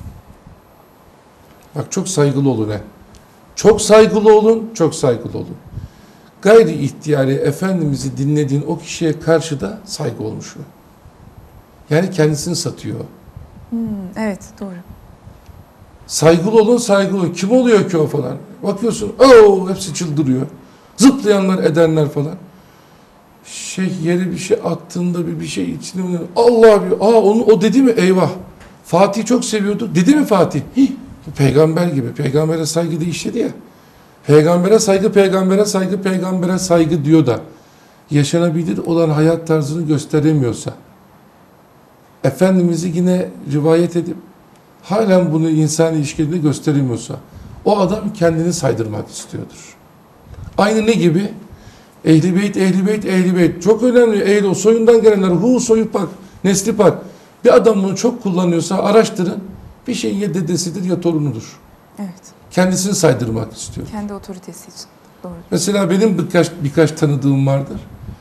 Bak çok saygılı olun he. Çok saygılı olun, çok saygılı olun. Gayri ihtiyari Efendimiz'i dinlediğin o kişiye karşı da saygı olmuş o. Yani kendisini satıyor. Hmm, evet doğru. Saygılı olun, saygılı olun. Kim oluyor ki o falan? Bakıyorsun, ooo hepsi çıldırıyor. Zıplayanlar, edenler falan. Şeyh yere bir şey attığında bir bir şey içine Allah bir, aa onu o dedi mi? Eyvah. Fatih çok seviyordu. Dedi mi Fatih? Hih, peygamber gibi. Peygambere saygı değişti ya. Peygambere saygı, peygambere saygı, peygambere saygı diyor da yaşanabilir olan hayat tarzını gösteremiyorsa Efendimiz'i yine rivayet edip halen bunu insan ilişkilerinde gösteremiyorsa o adam kendini saydırmak istiyordur. Aynı ne gibi? Ehl-i Beyt, Ehl-i Beyt, Ehl-i Beyt. Çok önemli. Ehl-i o soyundan gelenler. Hu soyu bak, nesli bak. Bir adam bunu çok kullanıyorsa araştırın. Bir şey ya dedesidir ya torunudur. Evet. Kendisini saydırmak istiyor. Kendi otoritesi için. Doğru. Mesela benim birkaç birkaç tanıdığım vardır.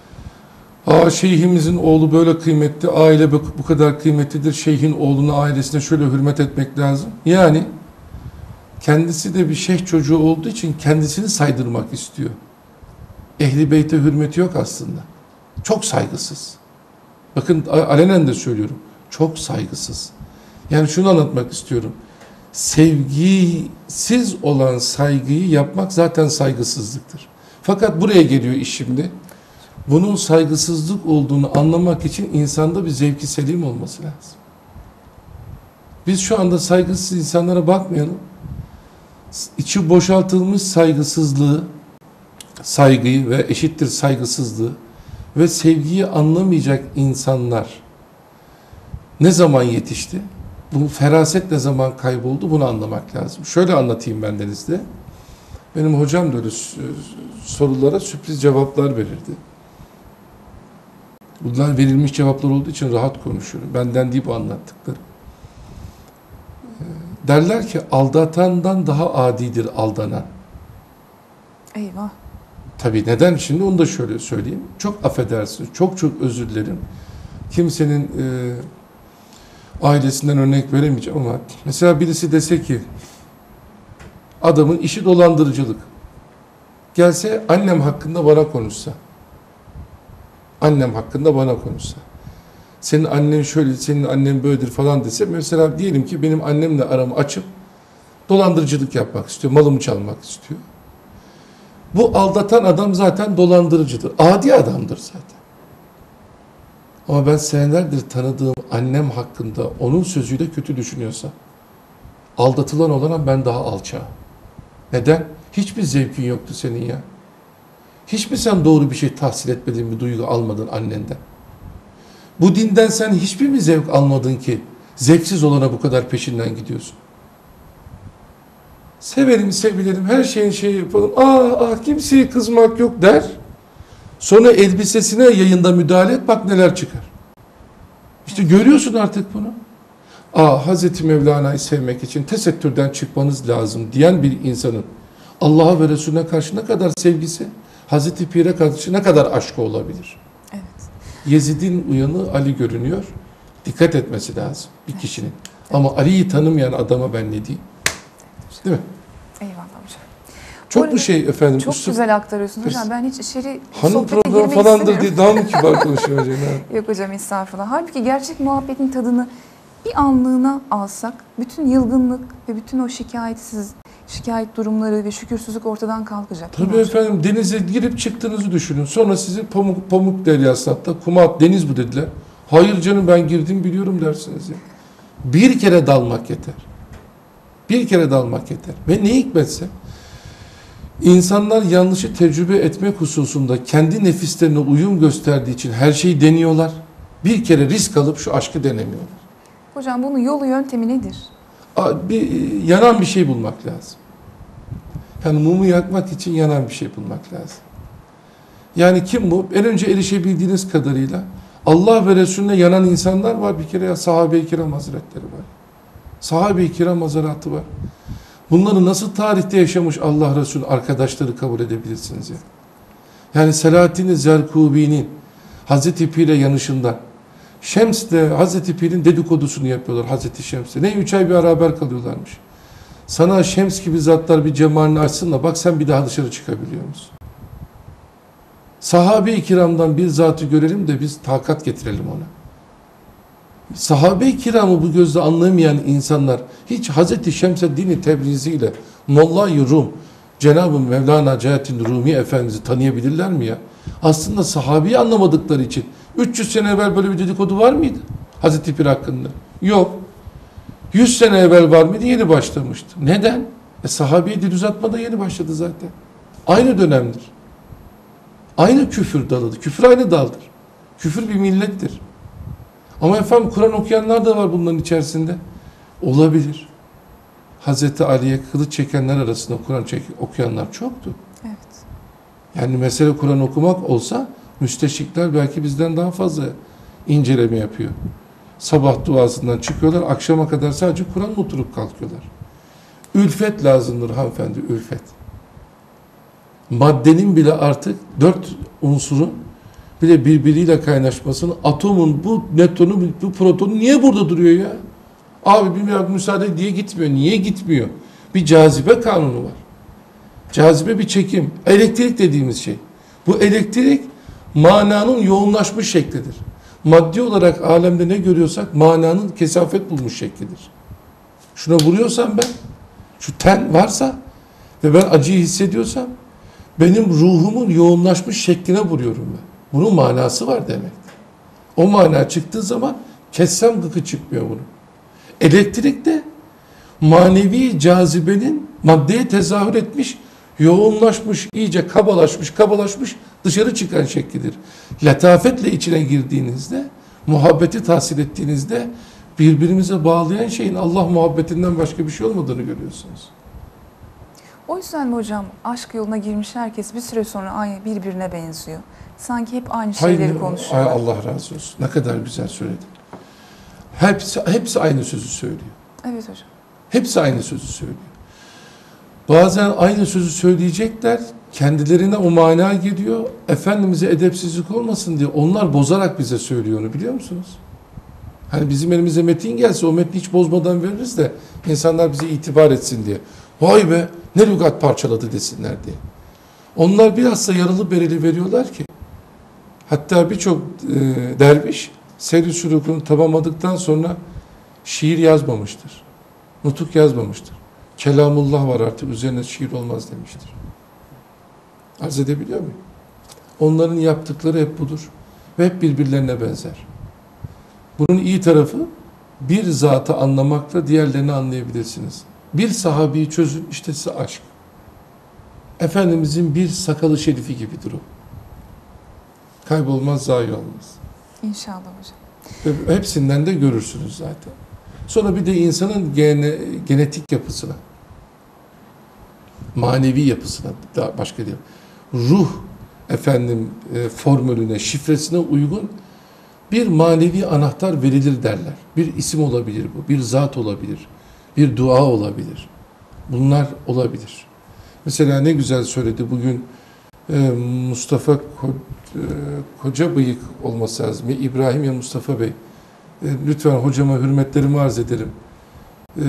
Aa şeyhimizin oğlu böyle kıymetli, aile bu kadar kıymetlidir. Şeyhin oğluna, ailesine şöyle hürmet etmek lazım. Yani kendisi de bir şeyh çocuğu olduğu için kendisini saydırmak istiyor. Ehl-i Beyt'e hürmeti yok aslında. Çok saygısız. Bakın alenen de söylüyorum. Çok saygısız. Yani şunu anlatmak istiyorum. Sevgisiz olan saygıyı yapmak zaten saygısızlıktır. Fakat buraya geliyor iş şimdi. Bunun saygısızlık olduğunu anlamak için insanda bir zevki selim olması lazım. Biz şu anda saygısız insanlara bakmayalım. İçi boşaltılmış saygısızlığı, saygıyı ve eşittir saygısızlığı ve sevgiyi anlamayacak insanlar ne zaman yetişti? Bu feraset ne zaman kayboldu? Bunu anlamak lazım. Şöyle anlatayım ben denizde. Benim hocam da öyle sorulara sürpriz cevaplar verirdi. Bunlar verilmiş cevaplar olduğu için rahat konuşuyorum. Benden değil bu anlattıklarım. Derler ki aldatandan daha adidir aldanan. Eyvah. Tabii neden? Şimdi onu da şöyle söyleyeyim. Çok affedersiniz. Çok çok özür dilerim. Kimsenin e, ailesinden örnek veremeyeceğim ama mesela birisi dese ki adamın işi dolandırıcılık. Gelse annem hakkında bana konuşsa. Annem hakkında bana konuşsa. Senin annen şöyle, senin annen böyledir falan dese. Mesela diyelim ki benim annemle aramı açıp dolandırıcılık yapmak istiyor. Malımı çalmak istiyor. Bu aldatan adam zaten dolandırıcıdır. Adi adamdır zaten. Ama ben senelerdir tanıdığım annem hakkında onun sözüyle kötü düşünüyorsa aldatılan olana ben daha alçağım. Neden? Hiçbir zevkin yoktu senin ya. Hiç mi sen doğru bir şey tahsil etmedin, bir duygu almadın annenden? Bu dinden sen hiçbir mi zevk almadın ki zevksiz olana bu kadar peşinden gidiyorsun? Severim, sevilerim, her şeyin şeyi yapalım. Ah ah kimseye kızmak yok der. Sonra elbisesine yayında müdahale et, bak neler çıkar. İşte görüyorsun artık bunu. Aa, Hazreti Mevlana'yı sevmek için tesettürden çıkmanız lazım diyen bir insanın Allah'a ve Resulüne karşı ne kadar sevgisi, Hazreti Pir'e karşı ne kadar aşkı olabilir? Evet. Yezid'in uyanı Ali görünüyor. Dikkat etmesi lazım bir kişinin. Evet. Ama Ali'yi tanımayan adama ben ne diyeyim? Değil mi? Eyvallah hocam. Çok mu şey efendim? Çok üstü... güzel aktarıyorsunuz hocam. Ben hiç içeri hanım sohbete programı girmek falandır diye daha mı kibar konuşuyor hocam? Yok hocam, estağfurullah. Halbuki gerçek muhabbetin tadını bir anlığına alsak bütün yılgınlık ve bütün o şikayetsiz şikayet durumları ve şükürsüzlük ortadan kalkacak. Tabii efendim, denize girip çıktığınızı düşünün. Sonra sizi pamuk pamuk deryasına hatta kuma at, deniz bu dediler. Hayır canım, ben girdim biliyorum dersiniz ya. Bir kere dalmak yeter. Bir kere dalmak yeter. Ve ne hikmetse insanlar yanlışı tecrübe etmek hususunda kendi nefislerine uyum gösterdiği için her şeyi deniyorlar. Bir kere risk alıp şu aşkı denemiyorlar. Hocam bunun yolu yöntemi nedir? Bir yanan bir şey bulmak lazım. Yani mumu yakmak için yanan bir şey bulmak lazım. Yani kim bu? En önce erişebildiğiniz kadarıyla Allah ve Resulüne yanan insanlar var bir kere, ya sahabe-i kiram hazretleri var. Sahabe-i kiram hazaratı var. Bunları nasıl tarihte yaşamış Allah Resulü arkadaşları kabul edebilirsiniz ya. Yani Selahaddin Zerkubi'nin Hazreti Pir'e yanışında, Şems de Hazreti Pir'in dedikodusunu yapıyorlar Hazreti Şems'e. Ne üç ay bir beraber kalıyorlarmış. Sana Şems gibi zatlar bir cemalini açsın da bak sen bir daha dışarı çıkabiliyor musun? Sahabe-i kiramdan bir zatı görelim de biz takat getirelim ona. Sahabe-i kiramı bu gözle anlamayan insanlar hiç Hazreti Şemseddin Tebrizi ile Molla-i Rum, Cenab-ı Mevlana Celaleddin Rumi Efendimiz'i tanıyabilirler mi ya? Aslında sahabeyi anlamadıkları için üç yüz sene evvel böyle bir dedikodu var mıydı Hazreti Pir hakkında? Yok. yüz sene evvel var mıydı? Yeni başlamıştı. Neden? E, sahabeye dil uzatma da yeni başladı zaten. Aynı dönemdir. Aynı küfür dalıdır. Küfür aynı daldır. Küfür bir millettir. Ama efendim Kur'an okuyanlar da var bunların içerisinde. Olabilir. Hazreti Ali'ye kılıç çekenler arasında Kur'an okuyanlar çoktu. Evet. Yani mesele Kur'an okumak olsa müsteşrikler belki bizden daha fazla inceleme yapıyor. Sabah duasından çıkıyorlar, akşama kadar sadece Kur'an'la oturup kalkıyorlar. Ülfet lazımdır hanımefendi, ülfet. Maddenin bile artık dört unsurun bile birbiriyle kaynaşmasını, atomun bu nötronu, bu protonu niye burada duruyor ya? Abi bir müsaade diye gitmiyor. Niye gitmiyor? Bir cazibe kanunu var. Cazibe bir çekim. Elektrik dediğimiz şey. Bu elektrik mananın yoğunlaşmış şeklidir. Maddi olarak alemde ne görüyorsak mananın kesafet bulmuş şeklidir. Şuna vuruyorsam ben, şu ten varsa ve ben acıyı hissediyorsam benim ruhumun yoğunlaşmış şekline vuruyorum ben. Bunun manası var demektir. O mana çıktığı zaman kessem gıkı çıkmıyor bunun. Elektrik de manevi cazibenin maddeye tezahür etmiş, yoğunlaşmış, iyice kabalaşmış, kabalaşmış dışarı çıkan şeklidir. Letafetle içine girdiğinizde, muhabbeti tahsil ettiğinizde birbirimize bağlayan şeyin Allah muhabbetinden başka bir şey olmadığını görüyorsunuz. O yüzden mi hocam aşk yoluna girmiş herkes bir süre sonra aynı birbirine benziyor? Sanki hep aynı şeyleri Hayır, konuşuyorlar. Allah razı olsun. Ne kadar güzel söyledin. Hepsi, hepsi aynı sözü söylüyor. Evet hocam. Hepsi aynı sözü söylüyor. Bazen aynı sözü söyleyecekler, kendilerine o mana geliyor, Efendimiz'e edepsizlik olmasın diye onlar bozarak bize söylüyor onu, biliyor musunuz? Hani bizim elimize metin gelse o metni hiç bozmadan veririz de insanlar bize itibar etsin diye. Vay be, ne lügat parçaladı desinler diye. Onlar bilhassa yaralı bereli veriyorlar ki, hatta birçok e, derviş seyri sülûkunu tamamladıktan sonra şiir yazmamıştır. Nutuk yazmamıştır. Kelamullah var artık, üzerine şiir olmaz demiştir. Arz edebiliyor muyum? Onların yaptıkları hep budur. Ve hep birbirlerine benzer. Bunun iyi tarafı, bir zatı anlamakla diğerlerini anlayabilirsiniz. Bir sahabeyi çözün, işte size aşk. Efendimizin bir sakalı şerifi gibidir o. Kaybolmaz, zayi olmaz. İnşallah hocam. Ve hepsinden de görürsünüz zaten. Sonra bir de insanın gene, genetik yapısına, manevi yapısına, daha başka değil, ruh efendim e, formülüne, şifresine uygun bir manevi anahtar verilir derler. Bir isim olabilir bu, bir zat olabilir, bir dua olabilir. Bunlar olabilir. Mesela ne güzel söyledi bugün e, Mustafa Ko- e, Kocabıyık olması lazım. Ya İbrahim ya Mustafa Bey. E, lütfen hocama hürmetlerimi arz ederim. E,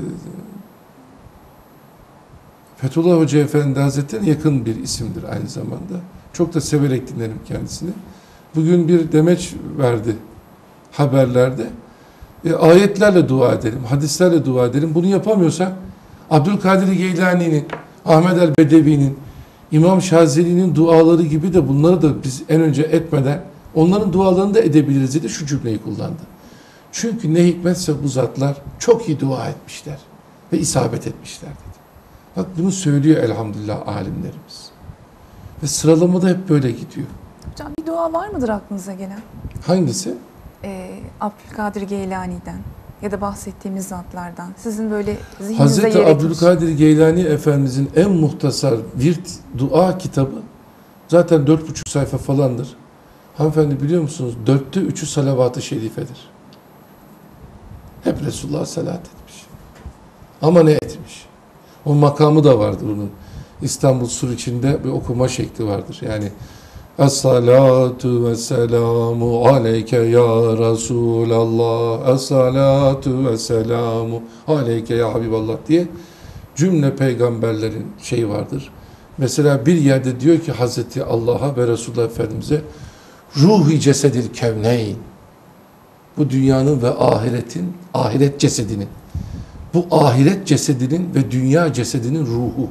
Fethullah Hoca Efendi Hazretleri'ne yakın bir isimdir aynı zamanda. Çok da severek dinlerim kendisini. Bugün bir demeç verdi haberlerde. E, ayetlerle dua edelim, hadislerle dua edelim. Bunu yapamıyorsak Abdülkadir Geylani'nin, Ahmed el-Bedevi'nin, İmam Şazeli'nin duaları gibi de bunları da biz en önce etmeden onların dualarını da edebiliriz dedi, şu cümleyi kullandı. Çünkü ne hikmetse bu zatlar çok iyi dua etmişler ve isabet etmişler dedi. Bak bunu söylüyor elhamdülillah alimlerimiz. Ve sıralamada hep böyle gidiyor. Hocam bir dua var mıdır aklınıza gelen? Hangisi? Ee, Abdülkadir Geylani'den ya da bahsettiğimiz zatlardan. Sizin böyle zihninize Hazreti yer etmiş. Abdülkadir Geylani Efendimizin en muhtasar virt dua kitabı zaten dört buçuk sayfa falandır. Hanımefendi biliyor musunuz? Dörtte üçü salavat-ı şerifedir. Hep Resulullah salat etmiş. Ama ne etmiş? O makamı da vardır onun. İstanbul Sur içinde bir okuma şekli vardır. Yani Es-salatu ve selamu aleyke ya Resulallah. Es-salatu ve selamu aleyke ya Habiballah diye cümle peygamberlerin şeyi vardır. Mesela bir yerde diyor ki Hazreti Allah'a ve Resulullah Efendimiz'e ruhi cesedil kevneyn. Bu dünyanın ve ahiretin, ahiret cesedinin, bu ahiret cesedinin ve dünya cesedinin ruhu.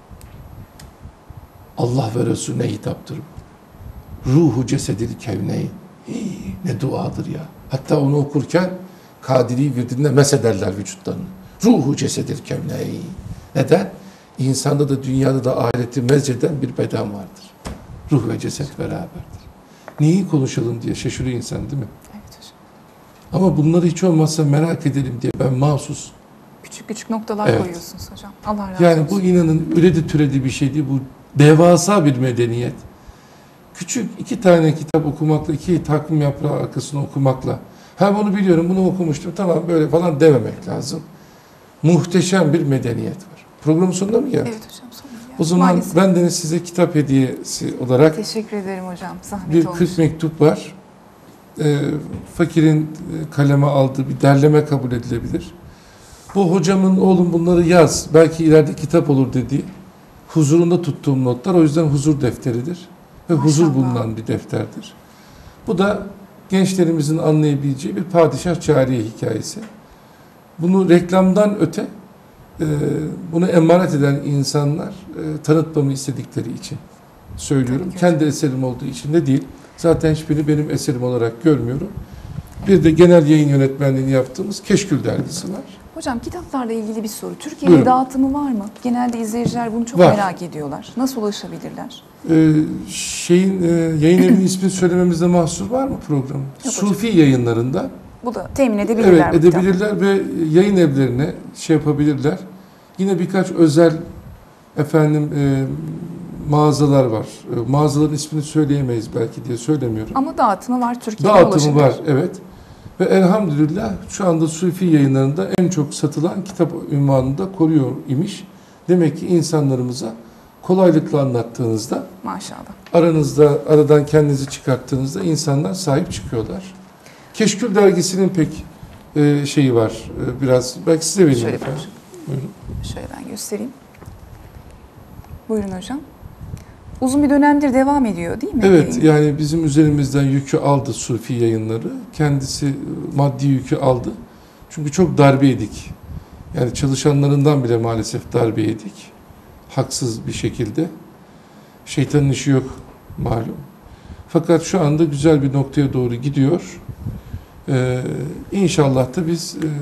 Allah ve Resulüne hitaptır. Ruhu cesedil kevneyn. Hii, ne duadır ya. Hatta onu okurken Kadiri virdinde mesederler vücutlarını. Ruhu cesedil kevneyn. Neden? İnsanda da dünyada da ahireti mezceden bir beden vardır. Ruh ve ceset beraberdir. Neyi konuşalım diye şaşırıyor insan değil mi? Evet hocam. Ama bunları hiç olmazsa merak edelim diye ben mahsus. Küçük küçük noktalar Evet. koyuyorsunuz hocam. Allah razı Yani olsun. bu inanın üredi türedi bir şey değil. Bu devasa bir medeniyet. Küçük iki tane kitap okumakla, iki takvim yaprağı arkasını okumakla, ha bunu biliyorum, bunu okumuştum, tamam böyle falan dememek lazım. Muhteşem bir medeniyet var. Programın sonunda mı geldik? Evet hocam sonunda geldik. O zaman Maalesef. ben de size kitap hediyesi olarak Teşekkür ederim hocam. Zahmet bir olmuş. kırk mektup var. Ee, fakirin e, kaleme aldığı bir derleme kabul edilebilir. Bu hocamın oğlum bunları yaz, belki ileride kitap olur dediği huzurunda tuttuğum notlar, o yüzden huzur defteridir. Ve huzur Maşallah. bulunan bir defterdir. Bu da gençlerimizin anlayabileceği bir padişah cariye hikayesi. Bunu reklamdan öte e, bunu emanet eden insanlar e, tanıtmamı istedikleri için söylüyorum. Tabii ki Kendi eserim olduğu için de değil. Zaten hiçbirini benim eserim olarak görmüyorum. Bir de genel yayın yönetmenliğini yaptığımız Keşkül dergisi var. Hocam kitaplarla ilgili bir soru. Türkiye'de Buyurun. dağıtımı var mı? Genelde izleyiciler bunu çok Var. merak ediyorlar. Nasıl ulaşabilirler? Ee, şeyin e, yayın evinin ismini söylememizde mahsur var mı programın? hocam. Sufi yayınlarında. Bu da temin edebilirler. Evet, bu kitap. edebilirler ve yayın evlerine şey yapabilirler. Yine birkaç özel efendim e, mağazalar var. E, mağazaların ismini söyleyemeyiz belki diye söylemiyorum. Ama dağıtımı var Türkiye'de. Dağıtımı var, ulaşılıyor. evet. Ve elhamdülillah şu anda Sufi yayınlarında en çok satılan kitap ünvanını da koruyor imiş. Demek ki insanlarımıza kolaylıkla anlattığınızda, Maşallah. aranızda, aradan kendinizi çıkarttığınızda insanlar sahip çıkıyorlar. Keşkül dergisinin pek e, şeyi var, e, biraz belki size vereyim Şöyle efendim. hocam. Buyurun. Şöyle ben göstereyim. Buyurun hocam. Uzun bir dönemdir devam ediyor değil mi? Evet, Yayın? yani bizim üzerimizden yükü aldı Sufi yayınları. Kendisi maddi yükü aldı. Çünkü çok darbe yedik. Yani çalışanlarından bile maalesef darbe yedik. Haksız bir şekilde. Şeytanın işi yok malum. Fakat şu anda güzel bir noktaya doğru gidiyor. Ee, İnşallah da biz e,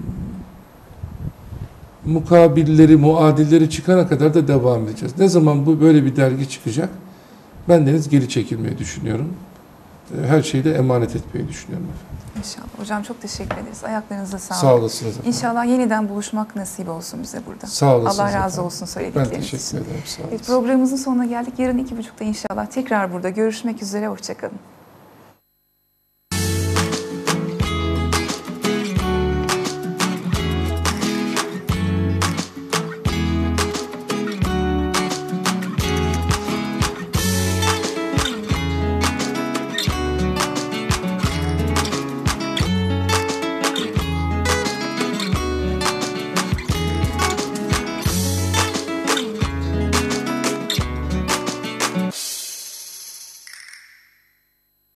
mukabilleri, muadilleri çıkana kadar da devam edeceğiz. Ne zaman bu böyle bir dergi çıkacak? Bendeniz geri çekilmeyi düşünüyorum. e, her şeyi de emanet etmeyi düşünüyorum efendim. İnşallah. Hocam çok teşekkür ederiz. Ayaklarınıza sağlık. Sağ olasınız efendim. İnşallah yeniden buluşmak nasip olsun bize burada. Sağ olasınız Allah razı efendim. olsun Ben söyledikleriniz için. teşekkür ederim. Sağ Evet, olasın. programımızın sonuna geldik. Yarın iki buçukta inşallah tekrar burada görüşmek üzere. Hoşçakalın.